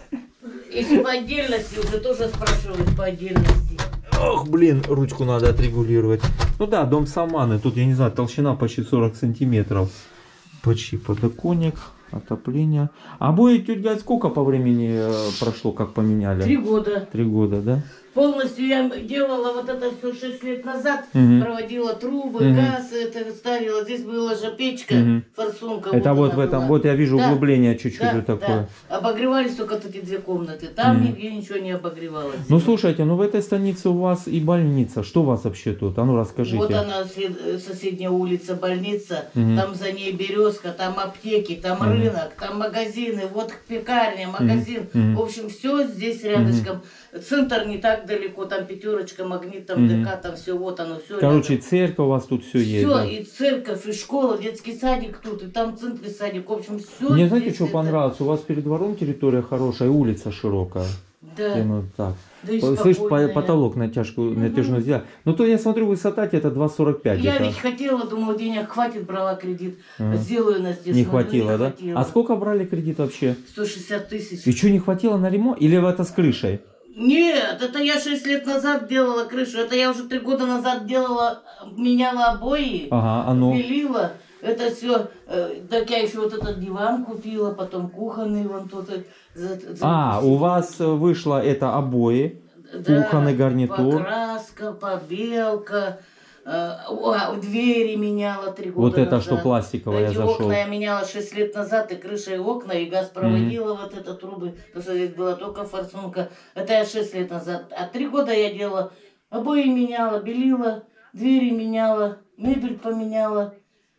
S4: Если по отдельности, уже тоже спрашивают по отдельности.
S1: Ох, блин, ручку надо отрегулировать. Ну да, дом саманы. Тут, я не знаю, толщина почти сорок сантиметров. Почти подоконник, отопление. А обои, тетя Галь, сколько по времени э, прошло, как поменяли?
S4: Три года.
S1: Три года, да?
S4: Полностью я делала вот это все шесть лет назад.
S1: Мгм.
S4: Проводила трубы,
S1: Мгм.
S4: газ, это ставила. Здесь была же печка,
S1: Мгм.
S4: форсунка.
S1: Это вот в
S4: она
S1: этом,
S4: была.
S1: вот я вижу
S4: Да,
S1: углубление чуть-чуть
S4: да,
S1: вот такое.
S4: да. Обогревались только вот эти две комнаты. Там
S1: Мгм.
S4: нигде ничего не обогревалось.
S1: Ну слушайте, ну в этой станице у вас и больница. Что у вас вообще тут? А ну расскажите.
S4: Вот она, след- соседняя улица, больница,
S1: Мгм.
S4: там за ней березка, там аптеки, там
S1: Мгм.
S4: рынок, там магазины, вот пекарня, магазин.
S1: Мгм.
S4: В общем, все здесь рядышком. Центр не так далеко, там пятерочка, магнит, там
S1: Мгм.
S4: ДК, там все, вот оно, все.
S1: Короче, церковь у вас тут все есть.
S4: все,
S1: Да?
S4: и церковь, и школа, детский садик тут, и там в центре садик. В общем, все.
S1: Мне знаете, что понравилось? У вас перед двором территория хорошая, улица широкая.
S4: Да.
S1: Я, ну, так.
S4: Да и
S1: Слышь, по-
S4: спокойная.
S1: потолок натяжку, натяжную сделали. Ну то я смотрю, высота где-то два сорок пять.
S4: Я
S1: где-то.
S4: ведь хотела, думала, денег хватит, брала кредит,
S1: Ага.
S4: сделаю на здесь.
S1: Не
S4: смотрю,
S1: хватило, да?
S4: хватило.
S1: А сколько брали кредит вообще?
S4: сто шестьдесят тысяч.
S1: И что, не хватило на ремонт? Или это с крышей?
S4: Нет, это я шесть лет назад делала крышу. Это я уже три года назад делала, меняла обои,
S1: Ага, а ну.
S4: белила. Это все. Так я еще вот этот диван купила, потом кухонный вон тут. э, за- за-
S1: А, у вас э, вышло это обои, кухонный гарнитур.
S4: Покраска, побелка. э, о, двери меняла три года
S1: Вот это,
S4: назад.
S1: что пластиковое, я
S4: Эти
S1: зашел.
S4: окна я меняла шесть лет назад, и крыша, и окна, и газ проводила вот это трубы. Потому что здесь была только форсунка. Это я шесть лет назад. А три года я делала. Обои меняла, белила, двери меняла, мебель поменяла.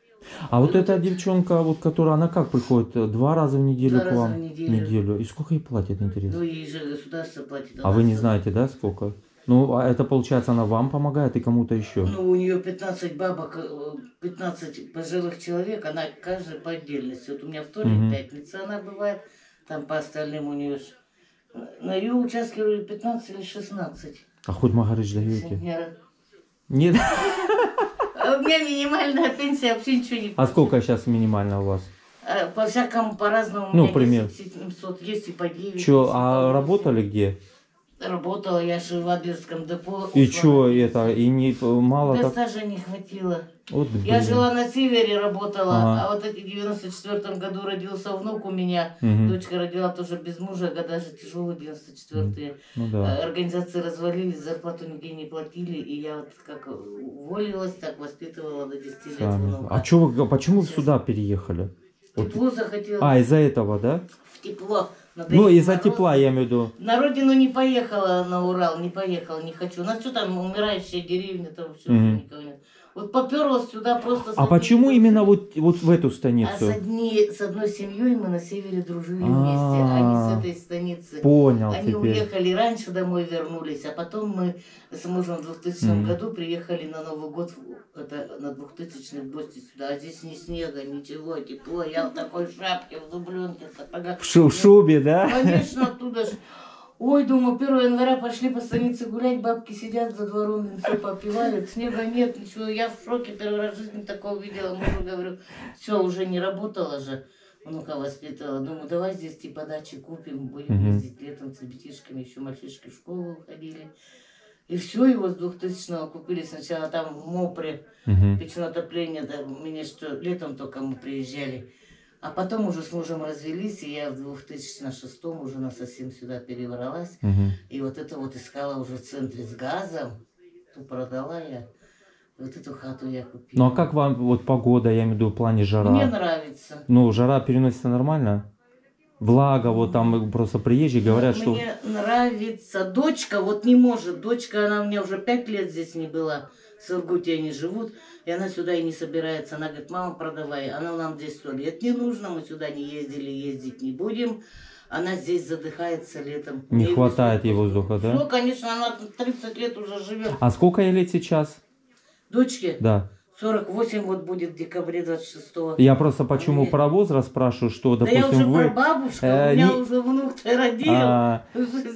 S1: А вот эта девчонка, вот которая, она как приходит? э, Два раза в неделю
S4: Два
S1: к вам?
S4: раза в неделю.
S1: И сколько ей платят, интересно?
S4: Ну, ей же государство платит.
S1: А вы не знаете, да, сколько? Ну, а это получается, она вам помогает и кому-то еще.
S4: Ну, у нее пятнадцать бабок, э, пятнадцать пожилых человек, она каждая по отдельности. Вот у меня вторник,
S1: Мгм.
S4: пятница она бывает, там по остальным у нее ж- на ее участке вроде пятнадцать или шестнадцать.
S1: А хоть Магарыч даете?
S4: Сеньора.
S1: Нет.
S4: А у меня минимальная пенсия, вообще ничего не
S1: А сколько сейчас минимально у вас?
S4: А, по всякому, по-разному.
S1: Ну,
S4: у меня
S1: пример.
S4: десять семьсот, есть и по девять.
S1: Че,
S4: есть и
S1: а
S4: по восемь.
S1: работали где?
S4: Работала я же в Адлерском депо.
S1: И
S4: ушла.
S1: что это? И не мало
S4: Да
S1: так?
S4: стажа не хватило.
S1: Вот,
S4: Я
S1: блин.
S4: жила на севере, работала,
S1: Ага.
S4: а вот эти в девяносто четвёртом году родился внук у меня.
S1: Мгм.
S4: Дочка родила тоже без мужа, года же тяжелые, девяносто четвёртые.
S1: Ну да.
S4: Организации развалились, зарплату нигде не платили, и я вот как уволилась, так воспитывала до десяти лет
S1: Сами.
S4: внука.
S1: А чё вы, почему вы сюда переехали? Вот-
S4: Тепло захотела.
S1: А, из-за этого, да?
S4: В тепло. Надо
S1: Ну,
S4: идти
S1: из-за
S4: мороз.
S1: тепла, я имею в виду.
S4: На родину не поехала, на Урал, не поехала, не хочу. У нас что там, умирающая деревня, там вообще
S1: Мгм.
S4: никого нет. Вот поперлась сюда просто... с
S1: А
S4: одной
S1: почему
S4: семьей.
S1: именно вот, вот в эту
S4: А с,
S1: станицу?
S4: одни, с одной семьей мы на севере дружили
S1: А,
S4: вместе, а не с этой станицы.
S1: Понял
S4: Они
S1: теперь.
S4: уехали раньше, домой вернулись, а потом мы с мужем в двухтысячном
S1: Мгм.
S4: году приехали на Новый год, в- это на двухтысячный в гости сюда, а здесь ни снега, ничего, тепло, я в такой шапке, в дубленке, в сапогах.
S1: В, шу- в шубе, да?
S4: Конечно, оттуда ж. Ой, думаю, первого января пошли по станице гулять, бабки сидят за двором, все попивают, снега нет, ничего. Я в шоке, первый раз в жизни такого видела. Мужу говорю, все, уже не работала же. Внука воспитывала. Думаю, давай здесь типа дачи купим, будем
S1: Мгм.
S4: ездить летом с ребятишками, еще мальчишки в школу ходили. И все, его с двухтысячного купили сначала там в Мопре,
S1: Мгм.
S4: печное отопление, да, мне что, летом только мы приезжали. А потом уже с мужем развелись, и я в две тысячи шестом уже на совсем сюда перебралась.
S1: Мгм.
S4: И вот это вот искала уже в центре с газом, ту продала я, вот эту хату я купила.
S1: Ну а как вам вот погода, я имею в виду в плане жара?
S4: Мне нравится.
S1: Ну, жара переносится нормально? Влага, вот там просто приезжие говорят, что...
S4: Мне нравится. Дочка вот не может. Дочка, она у меня уже пять лет здесь не была. В Сургуте они живут. И она сюда и не собирается. Она говорит, мама, продавай. Она нам здесь сто лет не нужно. Мы сюда не ездили, ездить не будем. Она здесь задыхается летом.
S1: Не
S4: Ей
S1: хватает ей
S4: воздуха.
S1: воздуха, да?
S4: Ну, конечно, она тридцать лет уже живет.
S1: А сколько ей лет сейчас?
S4: Дочке
S1: Да.
S4: сорок восемь вот будет в декабре двадцать шестого.
S1: Я просто почему
S4: Нет.
S1: про возраст спрашиваю, что,
S4: Да я
S1: допустим,
S4: уже
S1: вы...
S4: прабабушка,
S1: э,
S4: у меня
S1: не-
S4: уже внук-то родил.
S1: А,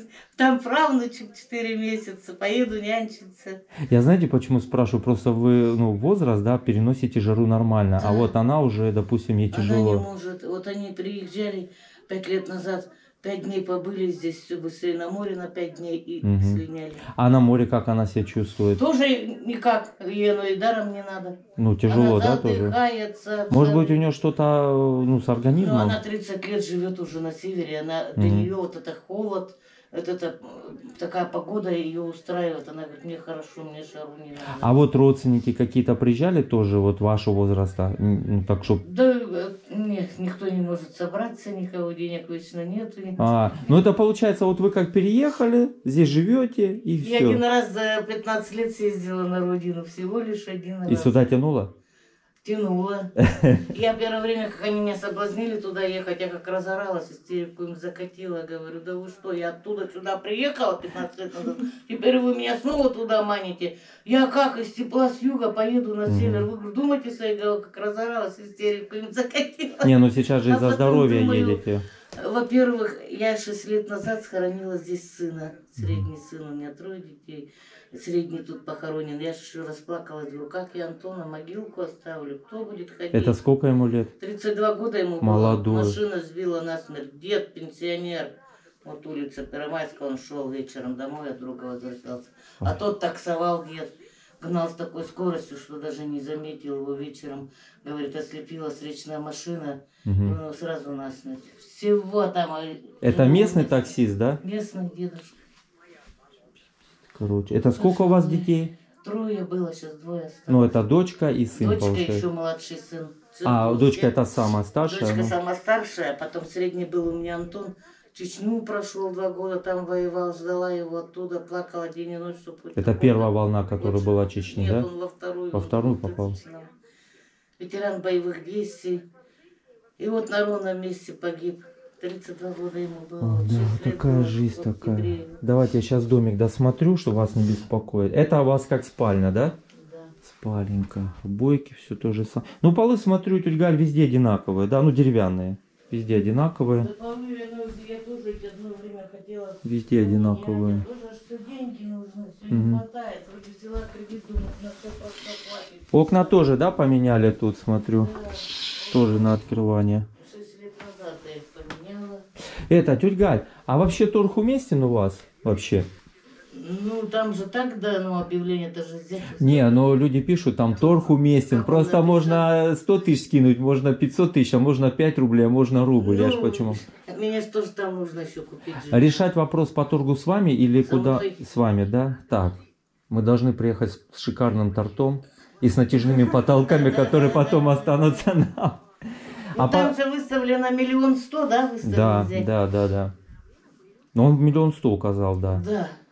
S4: Там правнучек четыре месяца, поеду нянчиться.
S1: я знаете, почему спрашиваю? Просто вы, ну, возраст, да, переносите жару нормально, а
S4: Да.
S1: вот она уже, допустим, ей
S4: Она не
S1: тяжело.
S4: может. Вот они приезжали пять лет назад, пять дней побыли здесь, все быстрее на море на пять дней и
S1: Мгм.
S4: слиняли.
S1: А на море как она себя чувствует?
S4: Тоже никак, ей оно и даром не надо.
S1: Ну, тяжело,
S4: она
S1: да, тоже?
S4: задыхается.
S1: Может быть, у
S4: нее
S1: нее что-то, ну, с
S4: Ну,
S1: организмом?
S4: она тридцать лет живет уже на севере, она, для
S1: Мгм.
S4: нее вот это холод, вот это, э, такая погода ее устраивает. Она говорит, мне хорошо, мне жару не надо.
S1: А вот родственники какие-то приезжали тоже, вот вашего возраста? М, Ну, так что...
S4: Да, э, нет, никто не может собраться, никого денег вечно нету.
S1: А, ну это получается, вот вы как переехали, здесь живете, и
S4: Я один
S1: все.
S4: раз за пятнадцать лет съездила на родину, всего лишь один
S1: И
S4: раз.
S1: сюда тянуло?
S4: Тянула. Я первое время, как они меня соблазнили туда ехать, я как разоралась, истерику им закатила. Говорю, да вы что, я оттуда сюда приехала пятнадцать лет назад, теперь вы меня снова туда маните. Я как из тепла с юга поеду на
S1: Мгм.
S4: север. Вы говорю, думайте своей головой, как разоралась, истерику им закатила.
S1: Не, ну сейчас же
S4: А
S1: из-за
S4: потом
S1: здоровья
S4: думаю,
S1: едете.
S4: Во-первых, я шесть лет назад сохранила здесь сына. Средний сын, у меня трое детей. Средний тут похоронен. Я же еще расплакалась. Говорю, как я Антона могилку оставлю? Кто будет ходить?
S1: Это сколько ему лет?
S4: тридцать два года ему
S1: Молодой.
S4: было. Машина сбила насмерть. Дед, пенсионер. Вот улица Первомайская, он шел вечером домой, от друга возвращался. А тот таксовал дед. Гнал с такой скоростью, что даже не заметил его вечером. Говорит, ослепила встречная машина.
S1: Мгм.
S4: Ну, сразу насмерть. Всего там. а,
S1: Это
S4: ну,
S1: местный
S4: местный-
S1: таксист, да?
S4: Местный дедушка.
S1: Короче, это сколько у вас детей?
S4: Трое было, сейчас двое осталось.
S1: Ну, это дочка и сын,
S4: Дочка
S1: получается.
S4: еще младший сын. Сын
S1: А,
S4: русский.
S1: дочка это самая старшая?
S4: Дочка
S1: ну?
S4: самая старшая, потом средний был у меня Антон. Чечню прошел два года, там воевал, ждала его оттуда, плакала день и ночь, чтобы... хоть
S1: Это
S4: такого-
S1: первая волна, которая
S4: Вот.
S1: была Чечни,
S4: Нет,
S1: да?
S4: он во вторую.
S1: Во вторую
S4: в
S1: попал.
S4: двухтысячном. Ветеран боевых действий. И вот на ровном месте погиб. тридцать два года ему было.
S1: О,
S4: вот
S1: да,
S4: шесть лет
S1: такая
S4: было
S1: жизнь
S4: в
S1: такая.
S4: октябре.
S1: Давайте я сейчас домик досмотрю, чтобы вас не беспокоить. Это у вас как спальня, да?
S4: Да.
S1: Спаленька. Бойки, все то же самое. Ну, полы, смотрю, тетя Галь, везде одинаковые, да? Ну, деревянные. Везде одинаковые.
S4: Да, по-моему, я, ну, я тоже ведь одно время хотела.
S1: Везде одинаковые.
S4: Мне тоже что деньги нужны, все
S1: Мгм.
S4: не хватает. Вроде взяла кредит, думаю, на все просто хватит.
S1: Окна тоже, да, поменяли тут, смотрю?
S4: Да.
S1: Тоже на открывание.
S4: Шесть лет назад я их поменяла.
S1: Это, тетя Галь, а вообще торг уместен у вас? Вообще?
S4: Ну, там же так, да, ну, объявление это же здесь.
S1: Не, но люди пишут, там торг уместен.
S4: Как
S1: Просто
S4: он
S1: можно сто тысяч скинуть, можно пятьсот тысяч, а можно пять рублей, а можно рубль. Я ж
S4: Ну,
S1: почему?
S4: Мне что же там нужно еще купить? же?
S1: А решать вопрос по торгу с вами или
S4: Со
S1: куда?
S4: мной.
S1: С вами, да? Так. Мы должны приехать с шикарным тортом и с натяжными потолками, которые потом останутся нам.
S4: Ну,
S1: А
S4: там
S1: по-
S4: же выставлено миллион сто, да, выставлено
S1: Да,
S4: взять?
S1: да, да, да. Но он миллион сто указал, да.
S4: Да.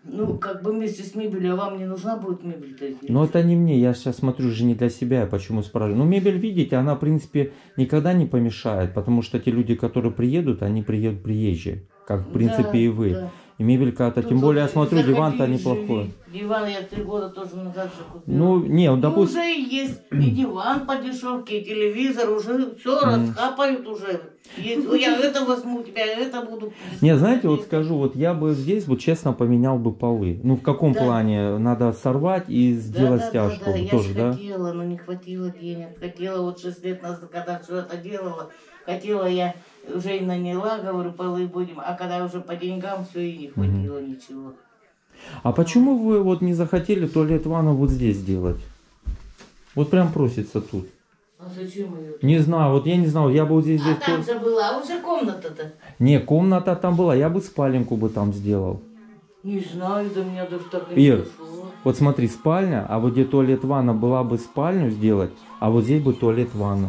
S4: Ну, как бы вместе с мебелью, а вам не нужна будет мебель-то?
S1: Но это не мне, я сейчас смотрю же не для себя, я почему спрашиваю. Ну, мебель, видите, она, в принципе, никогда не помешает, потому что те люди, которые приедут, они приедут приезжие, как, в принципе,
S4: Да,
S1: и вы.
S4: да.
S1: И мебелька-то,
S4: Тут
S1: тем более, я
S4: вот
S1: смотрю,
S4: заходи
S1: диван-то
S4: и
S1: неплохой.
S4: живи. Диван я три года тоже назад же купила.
S1: Ну, не, вот,
S4: Ну,
S1: допустим...
S4: уже и есть и диван по дешевке, и телевизор, уже все расхапают уже. Есть, я это возьму у тебя, это буду...
S1: Не, знаете, вот скажу, вот я бы здесь, вот честно, поменял бы полы. Ну, в каком
S4: Да.
S1: плане? Надо сорвать и сделать
S4: да,
S1: стяжку.
S4: Да, да, да.
S1: Тоже,
S4: я
S1: да?
S4: же хотела, но не хватило денег. Хотела вот шесть лет назад, когда все это делала, хотела я, уже и наняла, говорю, полы будем, а когда уже по деньгам все и не хватило угу. ничего.
S1: А почему вы вот не захотели туалет-ванну вот здесь сделать? Вот прям просится тут.
S4: А зачем ее?
S1: Не знаю, вот я не знзнал, я бы вот здесь...
S4: А
S1: здесь
S4: там
S1: тоже...
S4: же была уже комната-то.
S1: Не, комната там была, я бы спаленку бы там сделал.
S4: Не знаю, до меня даже так и не
S1: Ир,
S4: дошло.
S1: вот смотри, спальня, а вот где туалет-ванна была бы спальню сделать, а вот здесь бы туалет-ванну.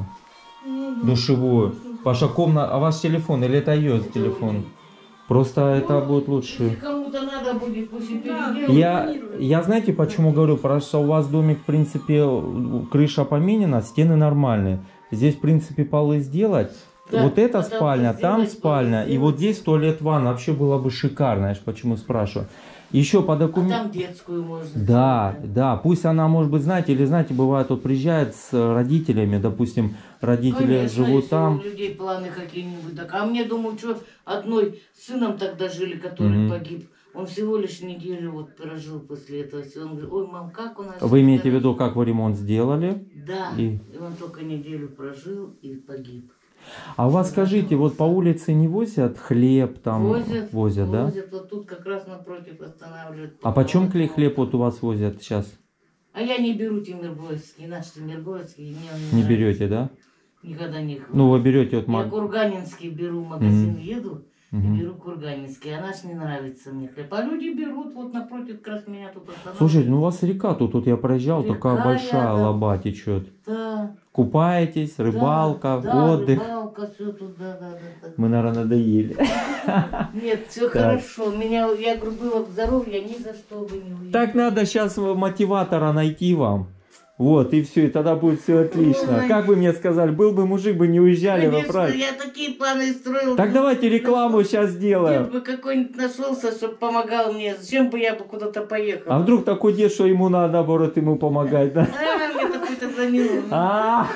S1: Душевую. Паша, комната, а ваш телефон или это ее телефон? Просто ну, это будет лучше.
S4: Если кому-то надо будет, пусть и переделают.
S1: Я, я знаете, почему говорю, потому что у вас домик, в принципе, крыша поменена, стены нормальные. Здесь, в принципе, полы сделать. Да, вот эта спальня, там спальня, и вот здесь туалет-ванна. Вообще было бы шикарно, знаешь, почему спрашиваю. Еще по документам.
S4: А там детскую можно.
S1: Да,
S4: сделать.
S1: да, пусть она, может быть, знаете, или знаете, бывает, вот приезжает с родителями, допустим, родители
S4: Конечно,
S1: живут
S4: если
S1: там.
S4: у людей планы какие-нибудь. Так, а мне, думаю, что одной с сыном тогда жили, который
S1: Мгм.
S4: погиб. Он всего лишь неделю вот прожил после этого. Он говорит, ой, мам, как у нас...
S1: Вы имеете в виду, как вы ремонт сделали?
S4: Да,
S1: И-
S4: и он только неделю прожил и погиб.
S1: А у вас, скажите, вот по улице не возят хлеб там?
S4: Возят,
S1: возят, да?
S4: возят. Вот тут как раз напротив останавливают.
S1: А почем клей хлеб вот у вас возят сейчас?
S4: А я не беру Тимиргоевский, наш Тимиргоевский. Мне он
S1: Не
S4: нравится.
S1: берете, да?
S4: Никогда не хватит.
S1: Ну, вы берете вот
S4: Я
S1: маг...
S4: курганинский беру, в магазин
S1: Мгм.
S4: еду,
S1: Мгм.
S4: и беру курганинский. А наш не нравится мне хлеб. А люди берут, вот напротив как раз меня тут останавливают.
S1: Слушайте, ну у вас река тут, вот я проезжал,
S4: Река
S1: такая большая
S4: рядом.
S1: лоба течет.
S4: Да,
S1: Купаетесь, рыбалка,
S4: да, да,
S1: отдых.
S4: рыбалка, все тут, да, да, да,
S1: Мы, наверное, надоели.
S4: да. Нет, все
S1: Так.
S4: хорошо. Меня, я говорю, было здоровье, ни за что бы не уехала.
S1: Так надо сейчас мотиватора найти вам. Вот, и все, и тогда будет все отлично.
S4: Ой.
S1: Как вы мне сказали, был бы мужик, бы не уезжали, вы
S4: Конечно,
S1: правы.
S4: я такие планы строила.
S1: Так давайте рекламу сейчас
S4: Дед
S1: сделаем.
S4: бы какой-нибудь нашелся, чтобы помогал мне. Зачем бы я бы куда-то поехала?
S1: А вдруг такой дед, что ему надо, наоборот, ему помогать, да?
S4: А, мне такой-то звонил.
S1: А,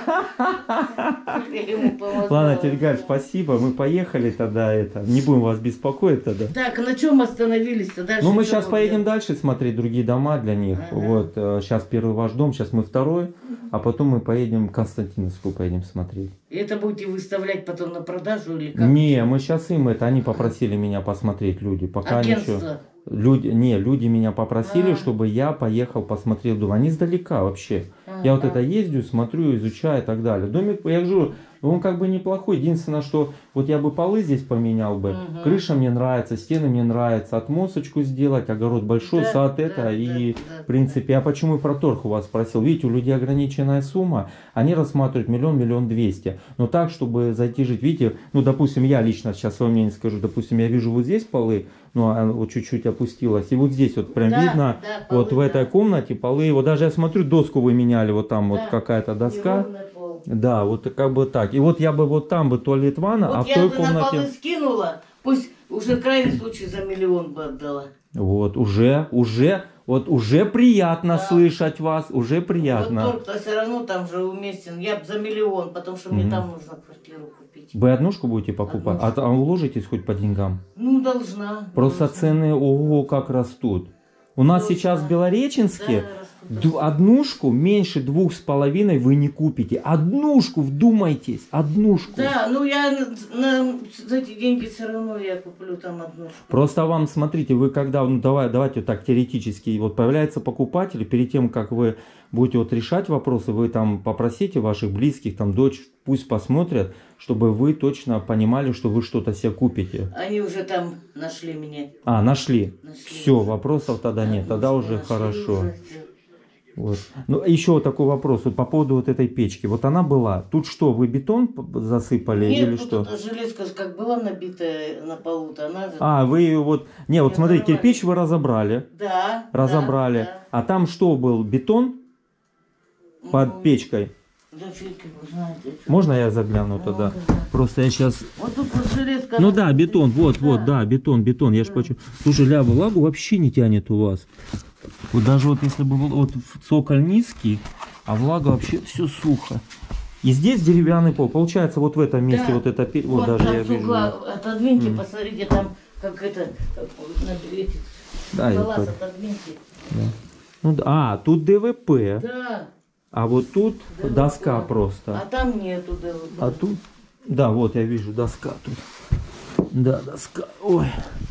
S4: Я ему помогала.
S1: Ладно, Тельгаль, спасибо, мы поехали тогда, это, не будем вас беспокоить тогда.
S4: Так, на чем остановились-то? Дальше
S1: Ну, мы
S4: что
S1: сейчас
S4: будет?
S1: поедем дальше смотреть другие дома для них.
S4: Ага.
S1: Вот, сейчас первый ваш дом, сейчас мы второй, а потом мы поедем в Константиновскую поедем смотреть.
S4: И это будете выставлять потом на продажу или как?
S1: Не, мы сейчас им это, они попросили меня посмотреть, люди, пока ничего.
S4: Агентство.
S1: Люди, не, люди меня попросили,
S4: А.
S1: чтобы я поехал посмотрел дом. Они издалека вообще.
S4: А,
S1: Я вот
S4: а.
S1: это ездю, смотрю, изучаю и так далее. Домик, я говорю, он как бы неплохой. Единственное, что вот я бы полы здесь поменял бы.
S4: Мгм.
S1: Крыша мне нравится, стены мне нравятся. Отмосточку сделать, огород большой,
S4: Да,
S1: сад
S4: да,
S1: это.
S4: да,
S1: И
S4: да,
S1: в принципе, я почему и про торг у вас спросил. Видите, у людей ограниченная сумма. Они рассматривают миллион, миллион двести. Но так, чтобы зайти жить. Видите, ну допустим, я лично сейчас свое мнение скажу. Допустим, я вижу вот здесь полы. Ну, она вот чуть-чуть опустилась. И вот здесь вот прям
S4: Да,
S1: видно,
S4: да,
S1: вот
S4: полы,
S1: в этой
S4: да.
S1: комнате полы. Вот даже я смотрю, доску вы меняли, вот там
S4: Да.
S1: вот какая-то доска.
S4: Неровный пол.
S1: Да, вот как бы так. И вот я бы вот там бы туалет-ванна,
S4: Вот
S1: а в
S4: я
S1: той
S4: бы на полы
S1: комнате...
S4: скинула, пусть уже крайний случай за миллион бы отдала.
S1: Вот, уже, уже, вот уже приятно
S4: Да.
S1: слышать вас, уже
S4: Вот
S1: приятно.
S4: торг-то все равно там же уместен. Я бы за миллион, потому что мне
S1: Мгм.
S4: там нужно квартиру купить.
S1: Вы однушку будете покупать? А,
S4: Однушку.
S1: а уложитесь хоть по деньгам?
S4: Ну, должна.
S1: Просто
S4: должна.
S1: цены, ого, как растут. У нас
S4: Точно.
S1: сейчас в Белореченске
S4: Да, растут.
S1: ду- однушку меньше двух с половиной вы не купите. Однушку, вдумайтесь, однушку.
S4: Да, ну я на, на- за эти деньги все равно я куплю там одну.
S1: Просто вам, смотрите, вы когда, ну давай, давайте вот так теоретически, вот появляется покупатель, перед тем, как вы будете вот решать вопросы, вы там попросите ваших близких, там дочь, пусть посмотрят, чтобы вы точно понимали, что вы что-то себе купите.
S4: Они уже там нашли меня.
S1: А, нашли.
S4: Нашли
S1: Все,
S4: уже.
S1: вопросов тогда нет, тогда
S4: Однушку
S1: уже
S4: нашли
S1: хорошо.
S4: уже.
S1: Вот. Ну, еще вот такой вопрос вот по поводу вот этой печки. Вот она была. Тут что, вы бетон п- засыпали
S4: Нет,
S1: или
S4: тут
S1: что?
S4: эта железка же как была набитая на полу-то, она же...
S1: А, вы ее вот... Не, вот
S4: Не
S1: смотри,
S4: разорвали.
S1: кирпич вы разобрали.
S4: Да.
S1: Разобрали.
S4: Да,
S1: А там что был? Бетон
S4: да.
S1: под
S4: Ну,
S1: печкой?
S4: Да фиг его знает. я чё.
S1: Можно я загляну
S4: Ну,
S1: туда?
S4: когда.
S1: Просто я сейчас...
S4: Вот тут вот железка...
S1: Ну
S4: она-
S1: да, бетон, вот, вот, да, бетон, бетон, я ж
S4: Да.
S1: почему. Слушай, ля, влагу вообще не тянет у вас. Вот даже вот если бы был- вот цоколь низкий, а влага вообще все сухо. И здесь деревянный пол. Получается, вот в этом месте
S4: Да.
S1: вот это пе- вот,
S4: Вот
S1: даже
S4: там
S1: я
S4: с
S1: вижу.
S4: угла отодвиньте,
S1: Мгм.
S4: посмотрите, там как это... э, на- эти,
S1: Да, я
S4: глаз
S1: понял.
S4: отодвиньте.
S1: Да. Ну, да. А, тут ДВП,
S4: Да.
S1: а вот тут
S4: ДВП.
S1: доска
S4: А
S1: просто.
S4: там нету ДВП.
S1: А тут, да, вот я вижу доска тут. Да, доска. Ой.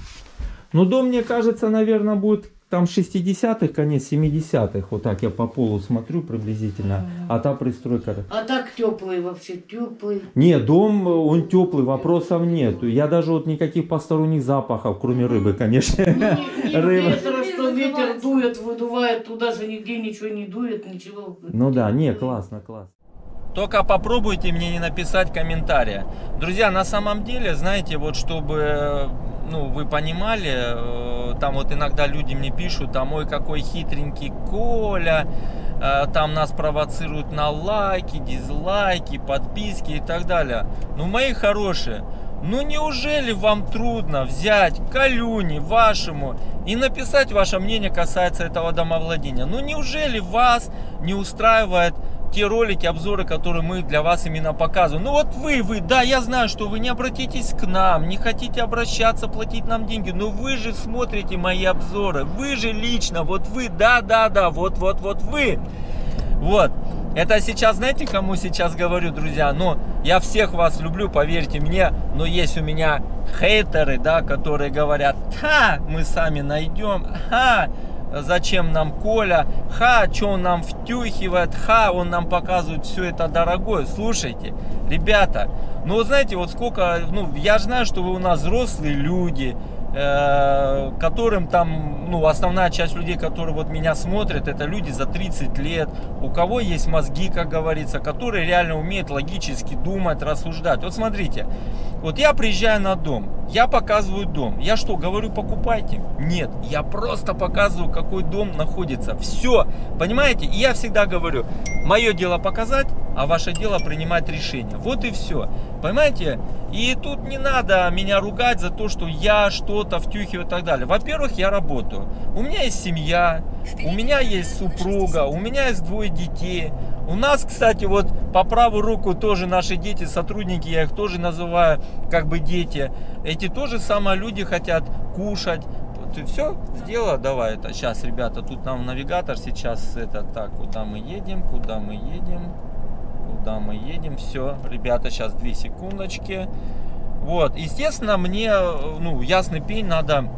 S1: Ну, дом, мне кажется, наверное, будет там шестидесятых, конец семидесятых. Вот так я по полу смотрю приблизительно. А та пристройка.
S4: А так теплый вообще, теплый.
S1: Не, дом, он теплый, вопросов нет. Я даже вот никаких посторонних запахов, кроме рыбы, конечно.
S4: Ни, ни
S1: Рыба.
S4: ветра, что ветер дует, выдувает, туда же нигде ничего не дует, ничего.
S1: Ну да, не, классно, классно.
S3: Только попробуйте мне не написать комментария. Друзья, на самом деле, знаете, вот чтобы, ну, вы понимали, э, там вот иногда люди мне пишут, там, ой, какой хитренький Коля, э, там нас провоцируют на лайки, дизлайки, подписки и так далее. Ну, мои хорошие, ну неужели вам трудно взять Колюне вашему и написать ваше мнение касается этого домовладения? Ну неужели вас не устраивает те ролики, обзоры, которые мы для вас именно показываем? Ну вот вы, вы, да, я знаю, что вы не обратитесь к нам, не хотите обращаться, платить нам деньги, но вы же смотрите мои обзоры, вы же лично, вот вы, да, да, да, вот, вот, вот вы. Вот. Это сейчас, знаете, кому сейчас говорю, друзья? Ну, я всех вас люблю, поверьте мне, но есть у меня хейтеры, да, которые говорят: ха, мы сами найдем, ха, зачем нам Коля, ха, что он нам втюхивает, ха, он нам показывает все это дорогое. Слушайте, ребята, ну, вы знаете, вот сколько, ну, я же знаю, что вы у нас взрослые люди, э, которым там, ну, основная часть людей, которые вот меня смотрят, это люди за тридцать лет, у кого есть мозги, как говорится, которые реально умеют логически думать, рассуждать. Вот смотрите, вот я приезжаю на дом, я показываю дом, я что, говорю, покупайте? Нет, я просто показываю, какой дом находится, все, понимаете? И я всегда говорю, мое дело показать, а ваше дело принимать решение, вот и все, понимаете? И тут не надо меня ругать за то, что я что-то втюхиваю и так далее. Во-первых, я работаю, у меня есть семья, у меня есть супруга, у меня есть двое детей. У нас, кстати, вот по правую руку тоже наши дети, сотрудники, я их тоже называю как бы дети. Эти тоже самые люди хотят кушать. Ты все сделала? Давай это. Сейчас, ребята, тут нам навигатор сейчас это так, куда мы едем, куда мы едем, куда мы едем. Все, ребята, сейчас две секундочки. Вот, естественно, мне, ну, ясный пень надо,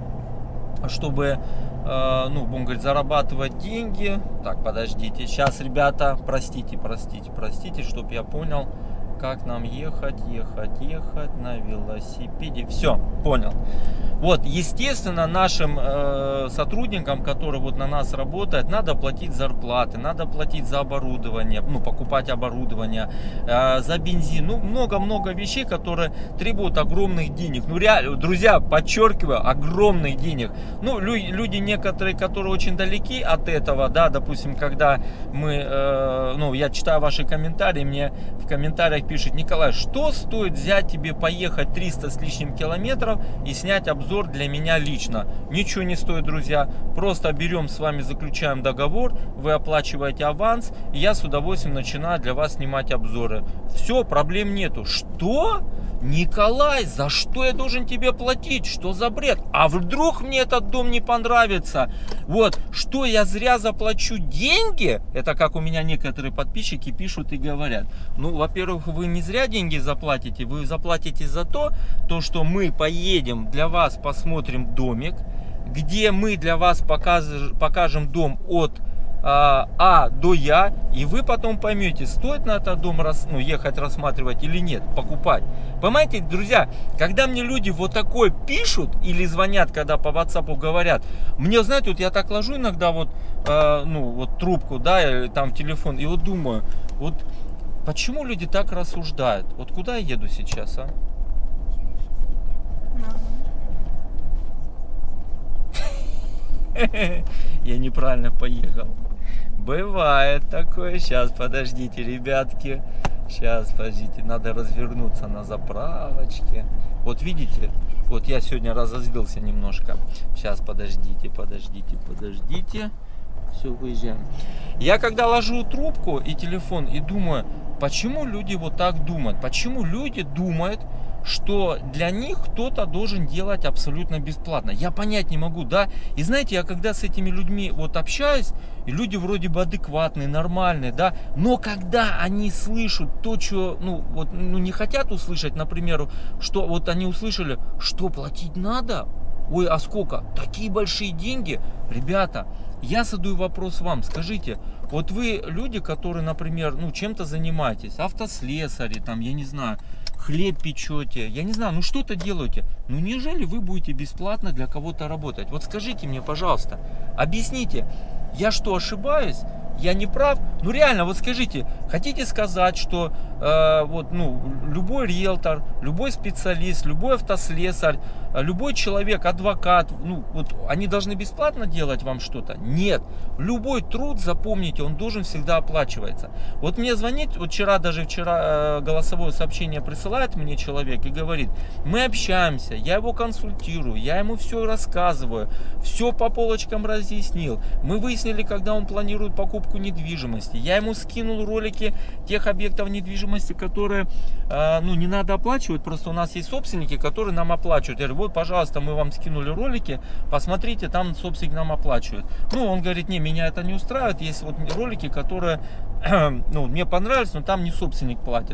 S3: чтобы, э, ну, будем говорить, зарабатывать деньги. Так, подождите, сейчас, ребята, простите, простите, простите, чтобы я понял, как нам ехать, ехать, ехать на велосипеде. Все, понял. Вот, естественно, нашим э, сотрудникам, которые вот на нас работают, надо платить зарплаты, надо платить за оборудование, ну, покупать оборудование, э, за бензин, ну, много-много вещей, которые требуют огромных денег. Ну, реально, друзья, подчеркиваю, огромных денег. Ну, лю люди некоторые, которые очень далеки от этого, да, допустим, когда мы, э, ну, я читаю ваши комментарии, мне в комментариях пишут: Николай, что стоит взять тебе поехать триста с лишним километров и снять обзор для меня лично? Ничего не стоит, друзья. Просто берем с вами, заключаем договор, вы оплачиваете аванс, и я с удовольствием начинаю для вас снимать обзоры. Все, проблем нету. Что? Николай, за что я должен тебе платить? Что за бред? А вдруг мне этот дом не понравится? Вот, что я зря заплачу деньги? Это как у меня некоторые подписчики пишут и говорят. Ну, во-первых, вы не зря деньги заплатите, вы заплатите за то, то, что мы поедем для вас, посмотрим домик, где мы для вас покажем, покажем дом от а, а до Я, и вы потом поймете, стоит на этот дом рас, ну, ехать рассматривать или нет, покупать. Понимаете, друзья, когда мне люди вот такое пишут или звонят, когда по WhatsApp говорят, мне, знаете, вот я так ложу иногда вот, э, ну, вот трубку, да, или там телефон, и вот думаю, вот почему люди так рассуждают? Вот куда я еду сейчас, а? Я неправильно поехал. Бывает такое. Сейчас, подождите, ребятки. Сейчас, подождите. Надо развернуться на заправочке. Вот видите? Вот я сегодня разозлился немножко. Сейчас, подождите, подождите, подождите. Все, выезжаем. Я когда ложу трубку и телефон и думаю, почему люди вот так думают? Почему люди думают, что для них кто-то должен делать абсолютно бесплатно? Я понять не могу, да? И знаете, я когда с этими людьми вот общаюсь, и люди вроде бы адекватные, нормальные, да? Но когда они слышат то, что, ну, вот, ну, не хотят услышать, например, что вот они услышали, что платить надо? Ой, а сколько? Такие большие деньги? Ребята, я задаю вопрос вам, скажите, вот вы люди, которые, например, ну, чем-то занимаетесь, автослесари, там, я не знаю, хлеб печете, я не знаю, ну что-то делаете. Ну неужели вы будете бесплатно для кого-то работать? Вот скажите мне, пожалуйста, объясните, я что, ошибаюсь? Я не прав? Ну реально, вот скажите, хотите сказать, что э, вот, ну, любой риэлтор, любой специалист, любой автослесарь, любой человек, адвокат, ну, вот они должны бесплатно делать вам что-то? Нет. Любой труд, запомните, он должен всегда оплачиваться. Вот мне звонит, вот вчера, даже вчера э, голосовое сообщение присылает мне человек и говорит, мы общаемся, я его консультирую, я ему все рассказываю, все по полочкам разъяснил. Мы выяснили, когда он планирует покупку недвижимости. Я ему скинул ролики тех объектов недвижимости, которые э, ну, не надо оплачивать, просто у нас есть собственники, которые нам оплачивают. Я говорю, вот, пожалуйста, мы вам скинули ролики, посмотрите, там собственник нам оплачивает. Ну, он говорит, не, меня это не устраивает, есть вот ролики, которые ну, мне понравились, но там не собственник платит.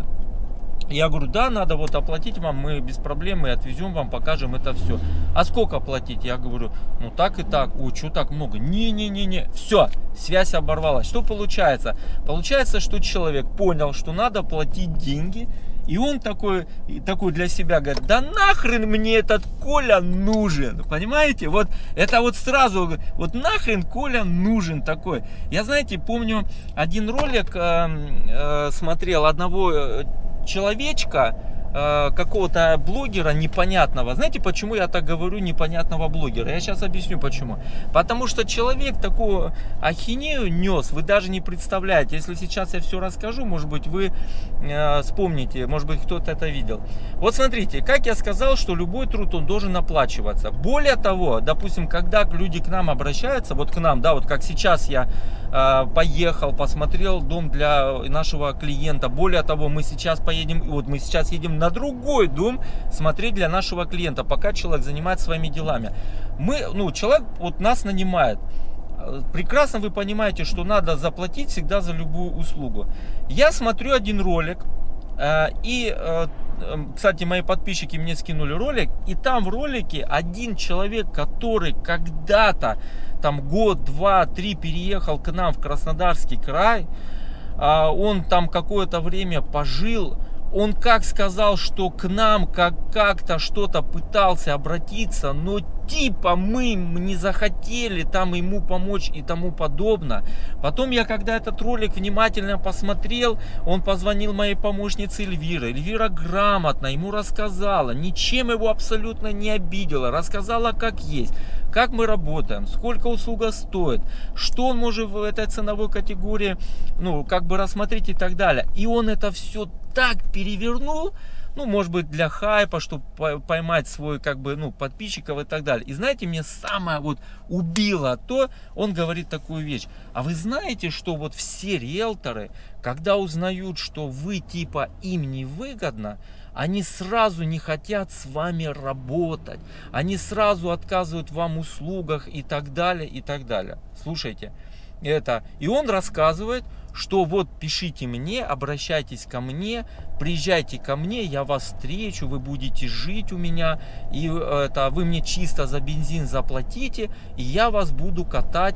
S3: Я говорю, да, надо вот оплатить вам, мы без проблем, мы отвезем вам, покажем это все. А сколько платить? Я говорю, ну так и так. Ой, что так много? Не-не-не-не. Все, связь оборвалась. Что получается? Получается, что человек понял, что надо платить деньги. И он такой, такой для себя говорит, да нахрен мне этот Коля нужен, понимаете? Вот это вот сразу, вот нахрен Коля нужен такой. Я, знаете, помню один ролик, э, э, смотрел одного человечка, э, какого-то блогера непонятного. Знаете, почему я так говорю, непонятного блогера? Я сейчас объясню почему. Потому что человек такую ахинею нес, вы даже не представляете. Если сейчас я все расскажу, может быть, вы э, вспомните, может быть, кто-то это видел. Вот смотрите, как я сказал, что любой труд, он должен оплачиваться. Более того, допустим, когда люди к нам обращаются, вот к нам, да, вот как сейчас я э, поехал, посмотрел дом для нашего клиента. Более того, мы сейчас поедем, вот мы сейчас едем на другой дом смотреть для нашего клиента, пока человек занимается своими делами. Мы, ну, человек вот нас нанимает. Прекрасно вы понимаете, что надо заплатить всегда за любую услугу. Я смотрю один ролик, э, и, э, кстати, мои подписчики мне скинули ролик, и там в ролике один человек, который когда-то, там год, два, три переехал к нам в Краснодарский край, э, он там какое-то время пожил. Он как сказал, что к нам как, как-то что-то пытался обратиться, но типа мы не захотели там ему помочь и тому подобное. Потом я, когда этот ролик внимательно посмотрел, он позвонил моей помощнице Эльвире. Эльвира грамотно ему рассказала, ничем его абсолютно не обидела, рассказала как есть, как мы работаем, сколько услуга стоит, что он может в этой ценовой категории, ну, как бы рассмотреть и так далее. И он это все так перевернул, ну, может быть, для хайпа, чтобы поймать свой, как бы, ну, подписчиков и так далее. И знаете, мне самое вот убило то, он говорит такую вещь. А вы знаете, что вот все риэлторы, когда узнают, что вы типа им не выгодно, они сразу не хотят с вами работать, они сразу отказывают вам в услугах и так далее, и так далее. Слушайте, это, и он рассказывает, что вот пишите мне, обращайтесь ко мне, приезжайте ко мне, я вас встречу, вы будете жить у меня, и это, вы мне чисто за бензин заплатите, и я вас буду катать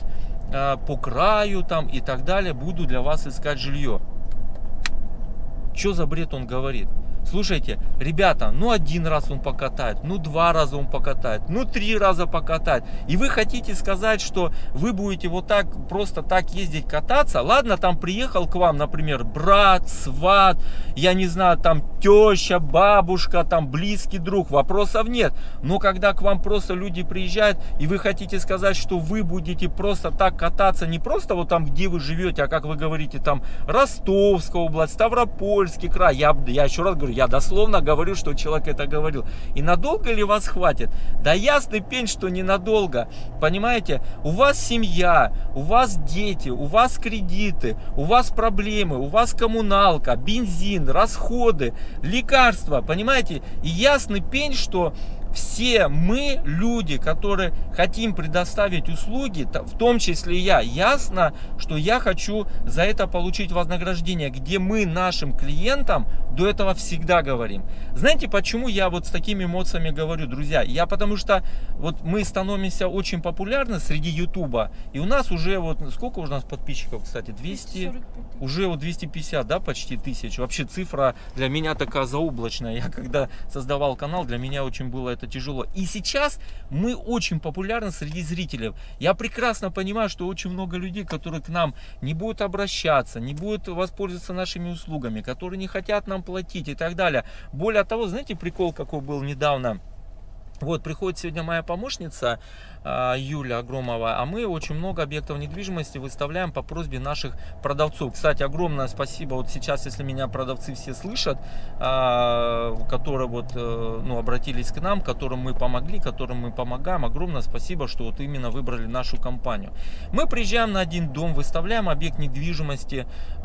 S3: э, по краю там и так далее, буду для вас искать жилье. Что за бред он говорит? Слушайте, ребята, ну один раз он покатает, ну два раза он покатает, ну три раза покатает. И вы хотите сказать, что вы будете вот так, просто так ездить кататься? Ладно, там приехал к вам, например, брат, сват, я не знаю, там теща, бабушка, там близкий друг, вопросов нет. Но когда к вам просто люди приезжают, и вы хотите сказать, что вы будете просто так кататься, не просто вот там, где вы живете, а как вы говорите, там Ростовская область, Ставропольский край, я, я еще раз говорю, я дословно говорю, что человек это говорил. И надолго ли вас хватит? Да ясный пень, что ненадолго. Понимаете? У вас семья, у вас дети, у вас кредиты, у вас проблемы, у вас коммуналка, бензин, расходы, лекарства. Понимаете? И ясный пень, что все мы, люди, которые хотим предоставить услуги, в том числе я, ясно, что я хочу за это получить вознаграждение, где мы нашим клиентам до этого всегда говорим. Знаете, почему я вот с такими эмоциями говорю, друзья? Я потому что вот мы становимся очень популярны среди ютуба, и у нас уже вот, сколько у нас подписчиков, кстати, двести, уже вот двести пятьдесят, да, почти тысяч. Вообще цифра для меня такая заоблачная. Я когда создавал канал, для меня очень было это тяжело. И сейчас мы очень популярны среди зрителей. Я прекрасно понимаю, что очень много людей, которые к нам не будут обращаться, не будут воспользоваться нашими услугами, которые не хотят нам платить и так далее. Более того, знаете, прикол какой был недавно? Вот, приходит сегодня моя помощница Юля Огромова, а мы очень много объектов недвижимости выставляем по просьбе наших продавцов. Кстати, огромное спасибо, вот сейчас, если меня продавцы все слышат, которые вот, ну, обратились к нам, которым мы помогли, которым мы помогаем, огромное спасибо, что вот именно выбрали нашу компанию. Мы приезжаем на один дом, выставляем объект недвижимости,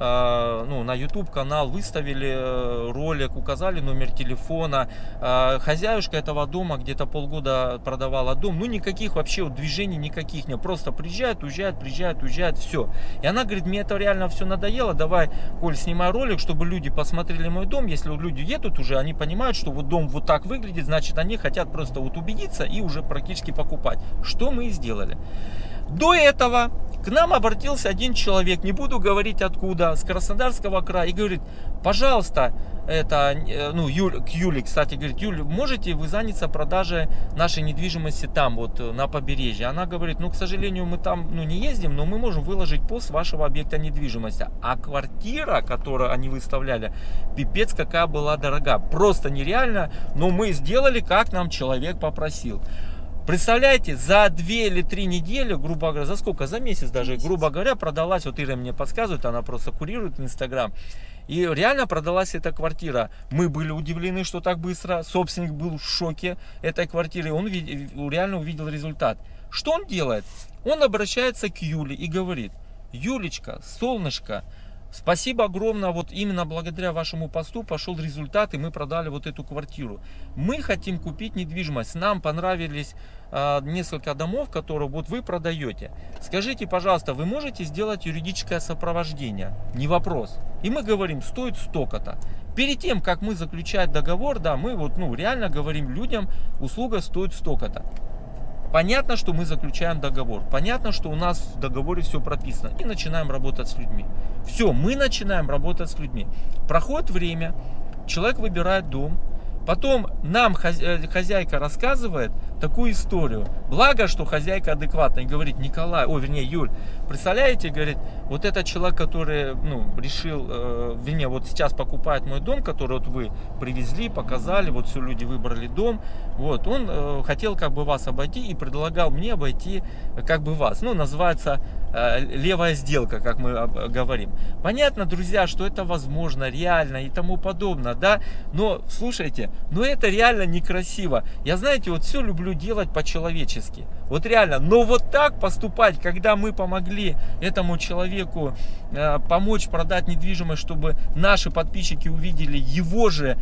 S3: ну, на YouTube канал, выставили ролик, указали номер телефона. Хозяюшка этого дома где-то полгода продавала дом, ну никаких вообще вот движений никаких нет, просто приезжает, уезжает, приезжает, уезжает, все. И она говорит, мне это реально все надоело, давай, Коль, снимай ролик, чтобы люди посмотрели мой дом. Если люди едут уже, они понимают, что вот дом вот так выглядит, значит они хотят просто вот убедиться и уже практически покупать. Что мы и сделали. До этого к нам обратился один человек, не буду говорить откуда, с Краснодарского края, и говорит, пожалуйста, это, ну, Юль, к Юле, кстати, говорит, Юля, можете вы заняться продажей нашей недвижимости там, вот, на побережье? Она говорит, ну, к сожалению, мы там, ну, не ездим, но мы можем выложить пост вашего объекта недвижимости. А квартира, которую они выставляли, пипец какая была дорога, просто нереально, но мы сделали, как нам человек попросил. Представляете, за две или три недели, грубо говоря, за сколько? За месяц даже, месяц. грубо говоря, продалась, вот Ира мне подсказывает, она просто курирует Инстаграм. И реально продалась эта квартира. Мы были удивлены, что так быстро. Собственник был в шоке этой квартиры. Он реально увидел результат. Что он делает? Он обращается к Юле и говорит, Юлечка, солнышко, спасибо огромное, вот именно благодаря вашему посту пошел результат, и мы продали вот эту квартиру. Мы хотим купить недвижимость, нам понравились э, несколько домов, которые вот вы продаете. Скажите, пожалуйста, вы можете сделать юридическое сопровождение? Не вопрос. И мы говорим, стоит столько-то. Перед тем, как мы заключаем договор, да, мы вот, ну, реально говорим людям, услуга стоит столько-то. Понятно, что мы заключаем договор. Понятно, что у нас в договоре все прописано. И начинаем работать с людьми. Все, мы начинаем работать с людьми. Проходит время, человек выбирает дом. Потом нам хозяйка рассказывает такую историю. Благо, что хозяйка адекватная и говорит, Николай, о, вернее, Юль, представляете, говорит, вот этот человек, который, ну, решил, э, вернее, вот сейчас покупает мой дом, который вот вы привезли, показали, вот все люди выбрали дом, вот, он э, хотел как бы вас обойти и предлагал мне обойти как бы вас. Ну, называется э, левая сделка, как мы говорим. Понятно, друзья, что это возможно, реально и тому подобное, да, но, слушайте, но это реально некрасиво. Я, знаете, вот все люблю делать по-человечески. Вот реально. Но вот так поступать, когда мы помогли этому человеку э, помочь продать недвижимость, чтобы наши подписчики увидели его же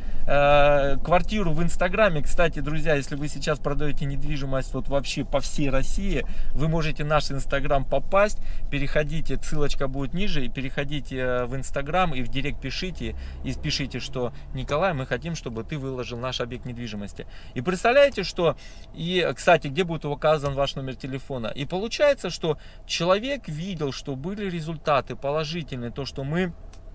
S3: э, квартиру в Инстаграме. Кстати, друзья, если вы сейчас продаете недвижимость вот вообще по всей России, вы можете в наш Инстаграм попасть. Переходите, ссылочка будет ниже, и переходите в Инстаграм и в директ пишите, и пишите, что Николай, мы хотим, чтобы ты выложил наш объект недвижимости. И представляете, что, и, кстати, где будет указан указан ваш номер телефона. И получается, что человек видел, что были результаты положительные, то, что мы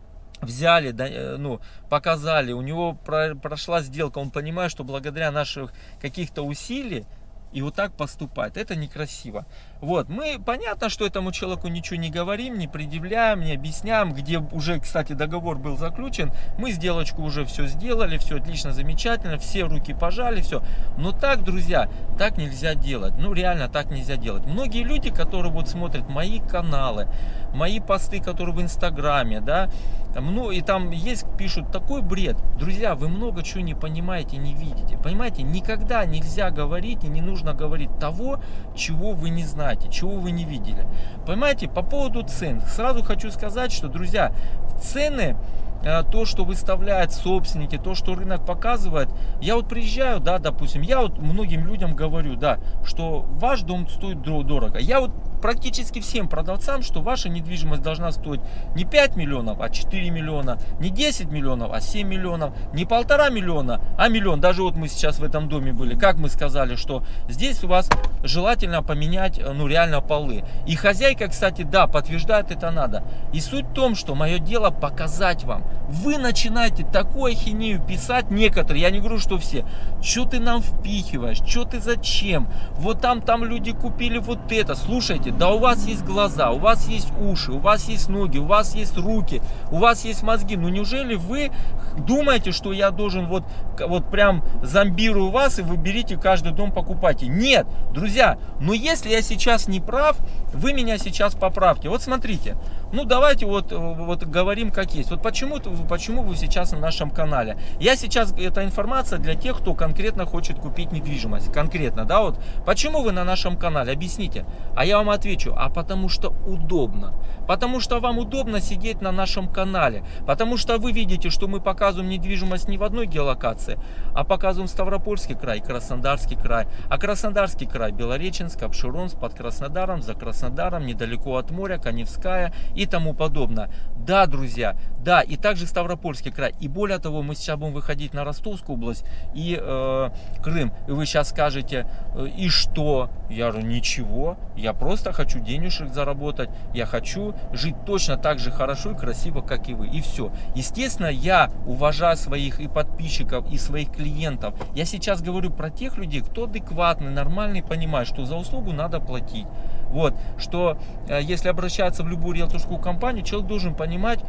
S3: взяли, ну, показали, у него прошла сделка, он понимает, что благодаря наших каких-то усилий, и вот так поступать, это некрасиво. Вот, мы, понятно, что этому человеку ничего не говорим, не предъявляем, не объясняем, где уже, кстати, договор был заключен, мы сделочку уже все сделали, все отлично, замечательно, все руки пожали, все. Но так, друзья, так нельзя делать, ну, реально так нельзя делать. Многие люди, которые вот смотрят мои каналы, мои посты, которые в Инстаграме, да, ну, и там есть, пишут такой бред. Друзья, вы много чего не понимаете, не видите. Понимаете, никогда нельзя говорить и не нужно говорить того, чего вы не знаете, чего вы не видели. Понимаете, по поводу цен, сразу хочу сказать, что, друзья, цены, то, что выставляют собственники, то, что рынок показывает, я вот приезжаю, да, допустим, я вот многим людям говорю, да, что ваш дом стоит дорого. Я вот практически всем продавцам, что ваша недвижимость должна стоить не пять миллионов, а четыре миллиона, не десять миллионов, а семь миллионов, не полтора миллиона, а миллион. Даже вот мы сейчас в этом доме были, как мы сказали, что здесь у вас желательно поменять, ну, реально полы. И хозяйка, кстати, да, подтверждает, это надо. И суть в том, что мое дело показать вам. Вы начинаете такую ахинею писать, некоторые, я не говорю, что все, что ты нам впихиваешь, что ты зачем, вот там, там люди купили вот это, слушайте, да у вас есть глаза, у вас есть уши, у вас есть ноги, у вас есть руки, у вас есть мозги. Ну неужели вы думаете, что я должен вот, вот прям зомбирую вас и вы берите каждый дом покупайте? Нет, друзья, но если я сейчас не прав, вы меня сейчас поправьте. Вот смотрите, ну давайте вот, вот говорим как есть. Вот почему, почему вы сейчас на нашем канале? Я сейчас, эта информация для тех, кто конкретно хочет купить недвижимость. Конкретно, да, вот. Почему вы на нашем канале? Объясните. А я вам отвечу, а потому что удобно. Потому что вам удобно сидеть на нашем канале. Потому что вы видите, что мы показываем недвижимость не в одной геолокации, а показываем Ставропольский край, Краснодарский край. А Краснодарский край, Белореченск, Апшеронск, под Краснодаром, за Краснодаром, недалеко от моря, Каневская и тому подобное. Да, друзья, да, и также Ставропольский край. И более того, мы сейчас будем выходить на Ростовскую область и э, Крым. И вы сейчас скажете, э, и что? Я говорю, ничего, я просто хочу денежек заработать, я хочу жить точно так же хорошо и красиво, как и вы. И все. Естественно, я уважаю своих и подписчиков, и своих клиентов. Я сейчас говорю про тех людей, кто адекватный, нормальный, понимает, что за услугу надо платить. Вот, что э, если обращаться в любую риэлторскую компанию, человек должен понимать,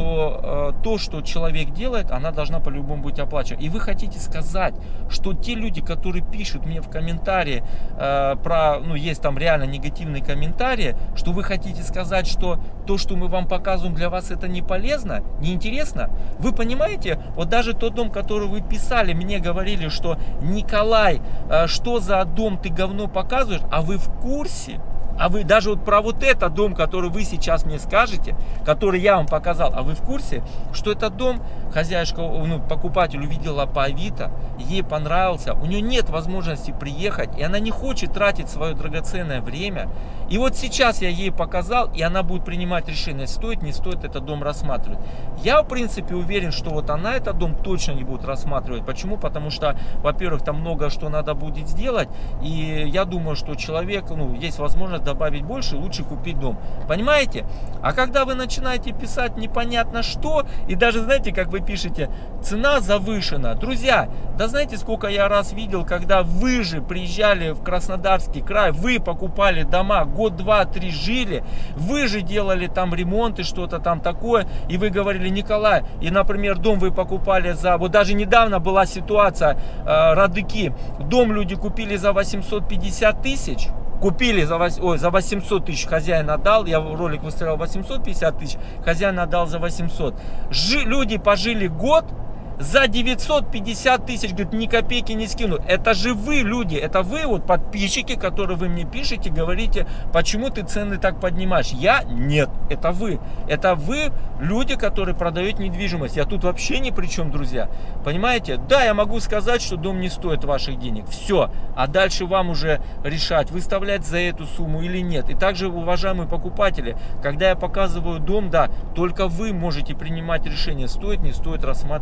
S3: что э, то, что человек делает, она должна по-любому быть оплачена. И вы хотите сказать, что те люди, которые пишут мне в комментарии э, про, ну, есть там реально негативные комментарии, что вы хотите сказать, что то, что мы вам показываем, для вас это не полезно, не интересно? Вы понимаете, вот даже тот дом, который вы писали, мне говорили, что Николай, э, что за дом ты говно показываешь, а вы в курсе? А вы даже вот про вот этот дом, который вы сейчас мне скажете, который я вам показал, а вы в курсе, что этот дом хозяюшка, ну, покупатель увидела по Авито, ей понравился, у нее нет возможности приехать, и она не хочет тратить свое драгоценное время. И вот сейчас я ей показал, и она будет принимать решение, стоит, не стоит этот дом рассматривать. Я, в принципе, уверен, что вот она этот дом точно не будет рассматривать. Почему? Потому что, во-первых, там много что надо будет сделать, и я думаю, что человек, ну, есть возможность добавить больше, лучше купить дом. Понимаете? А когда вы начинаете писать непонятно что, и даже, знаете, как вы пишете, цена завышена. Друзья, да знаете, сколько я раз видел, когда вы же приезжали в Краснодарский край, вы покупали дома, год, два, три жили, вы же делали там ремонт и что-то там такое, и вы говорили, Николай, и, например, дом вы покупали за, вот даже недавно была ситуация, э, Радыки, дом люди купили за восемьсот пятьдесят тысяч, Купили за, ой, за восемьсот тысяч, хозяин отдал, я ролик выставлял восемьсот пятьдесят тысяч, хозяин отдал за восемьсот. Жи, люди пожили год, за девятьсот пятьдесят тысяч, говорит, ни копейки не скинут. Это же вы, люди, это вы, вот подписчики, которые вы мне пишете, говорите, почему ты цены так поднимаешь. Я? Нет, это вы. Это вы, люди, которые продают недвижимость. Я тут вообще ни при чем, друзья. Понимаете? Да, я могу сказать, что дом не стоит ваших денег. Все. А дальше вам уже решать, выставлять за эту сумму или нет. И также, уважаемые покупатели, когда я показываю дом, да, только вы можете принимать решение, стоит, не стоит рассматривать это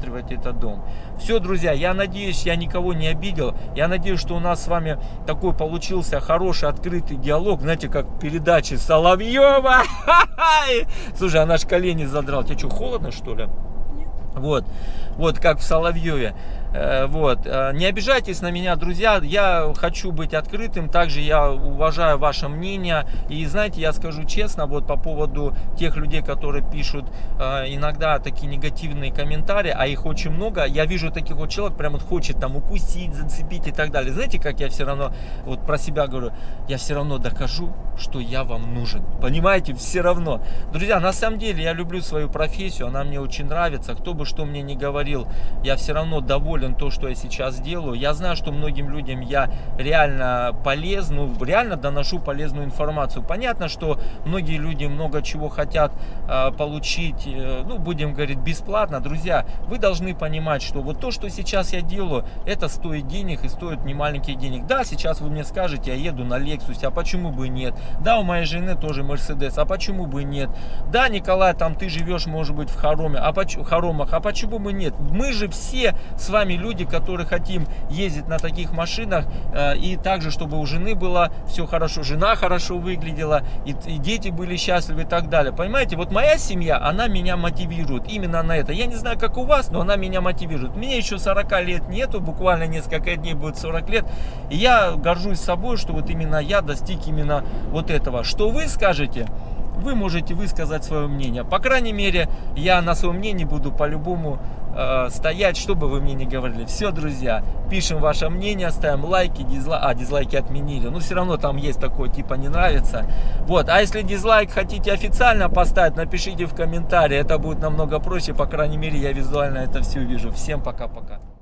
S3: этот дом. Все, друзья, я надеюсь, я никого не обидел. Я надеюсь, что у нас с вами такой получился хороший, открытый диалог. Знаете, как в передаче Соловьева. Слушай, она ж колени задрал. Тебе что, холодно, что ли? Вот, вот как в Соловьеве. Вот. Не обижайтесь на меня, друзья, я хочу быть открытым, также я уважаю ваше мнение. И знаете, я скажу честно, вот по поводу тех людей, которые пишут иногда такие негативные комментарии, а их очень много, я вижу таких вот человек, прям вот хочет там укусить, зацепить и так далее. Знаете, как я все равно, вот про себя говорю, я все равно докажу, что я вам нужен. Понимаете, все равно. Друзья, на самом деле я люблю свою профессию, она мне очень нравится. Кто бы что мне ни говорил, я все равно доволен то, что я сейчас делаю. Я знаю, что многим людям я реально полезен, ну, реально доношу полезную информацию. Понятно, что многие люди много чего хотят э, получить, э, ну, будем говорить, бесплатно. Друзья, вы должны понимать, что вот то, что сейчас я делаю, это стоит денег и стоит немаленьких денег. Да, сейчас вы мне скажете, я еду на Лексусе, а почему бы и нет? Да, у моей жены тоже Мерседес, а почему бы и нет? Да, Николай, там ты живешь, может быть, в Хороме, а поч- Хоромах, а почему бы нет? Мы же все с вами люди, которые хотим ездить на таких машинах, э, и также, чтобы у жены было все хорошо, жена хорошо выглядела, и, и дети были счастливы и так далее. Понимаете, вот моя семья, она меня мотивирует именно на это. Я не знаю, как у вас, но она меня мотивирует. Мне еще сорока лет нету, буквально несколько дней будет сорок лет, и я горжусь собой, что вот именно я достиг именно вот этого. Что вы скажете? Вы можете высказать свое мнение. По крайней мере, я на своем мнении буду по-любому э, стоять, что бы вы мне ни говорили. Все, друзья, пишем ваше мнение, ставим лайки, дизлайки. А, дизлайки отменили. Но все равно там есть такое, типа не нравится. Вот, а если дизлайк хотите официально поставить, напишите в комментарии. Это будет намного проще. По крайней мере, я визуально это все увижу. Всем пока-пока.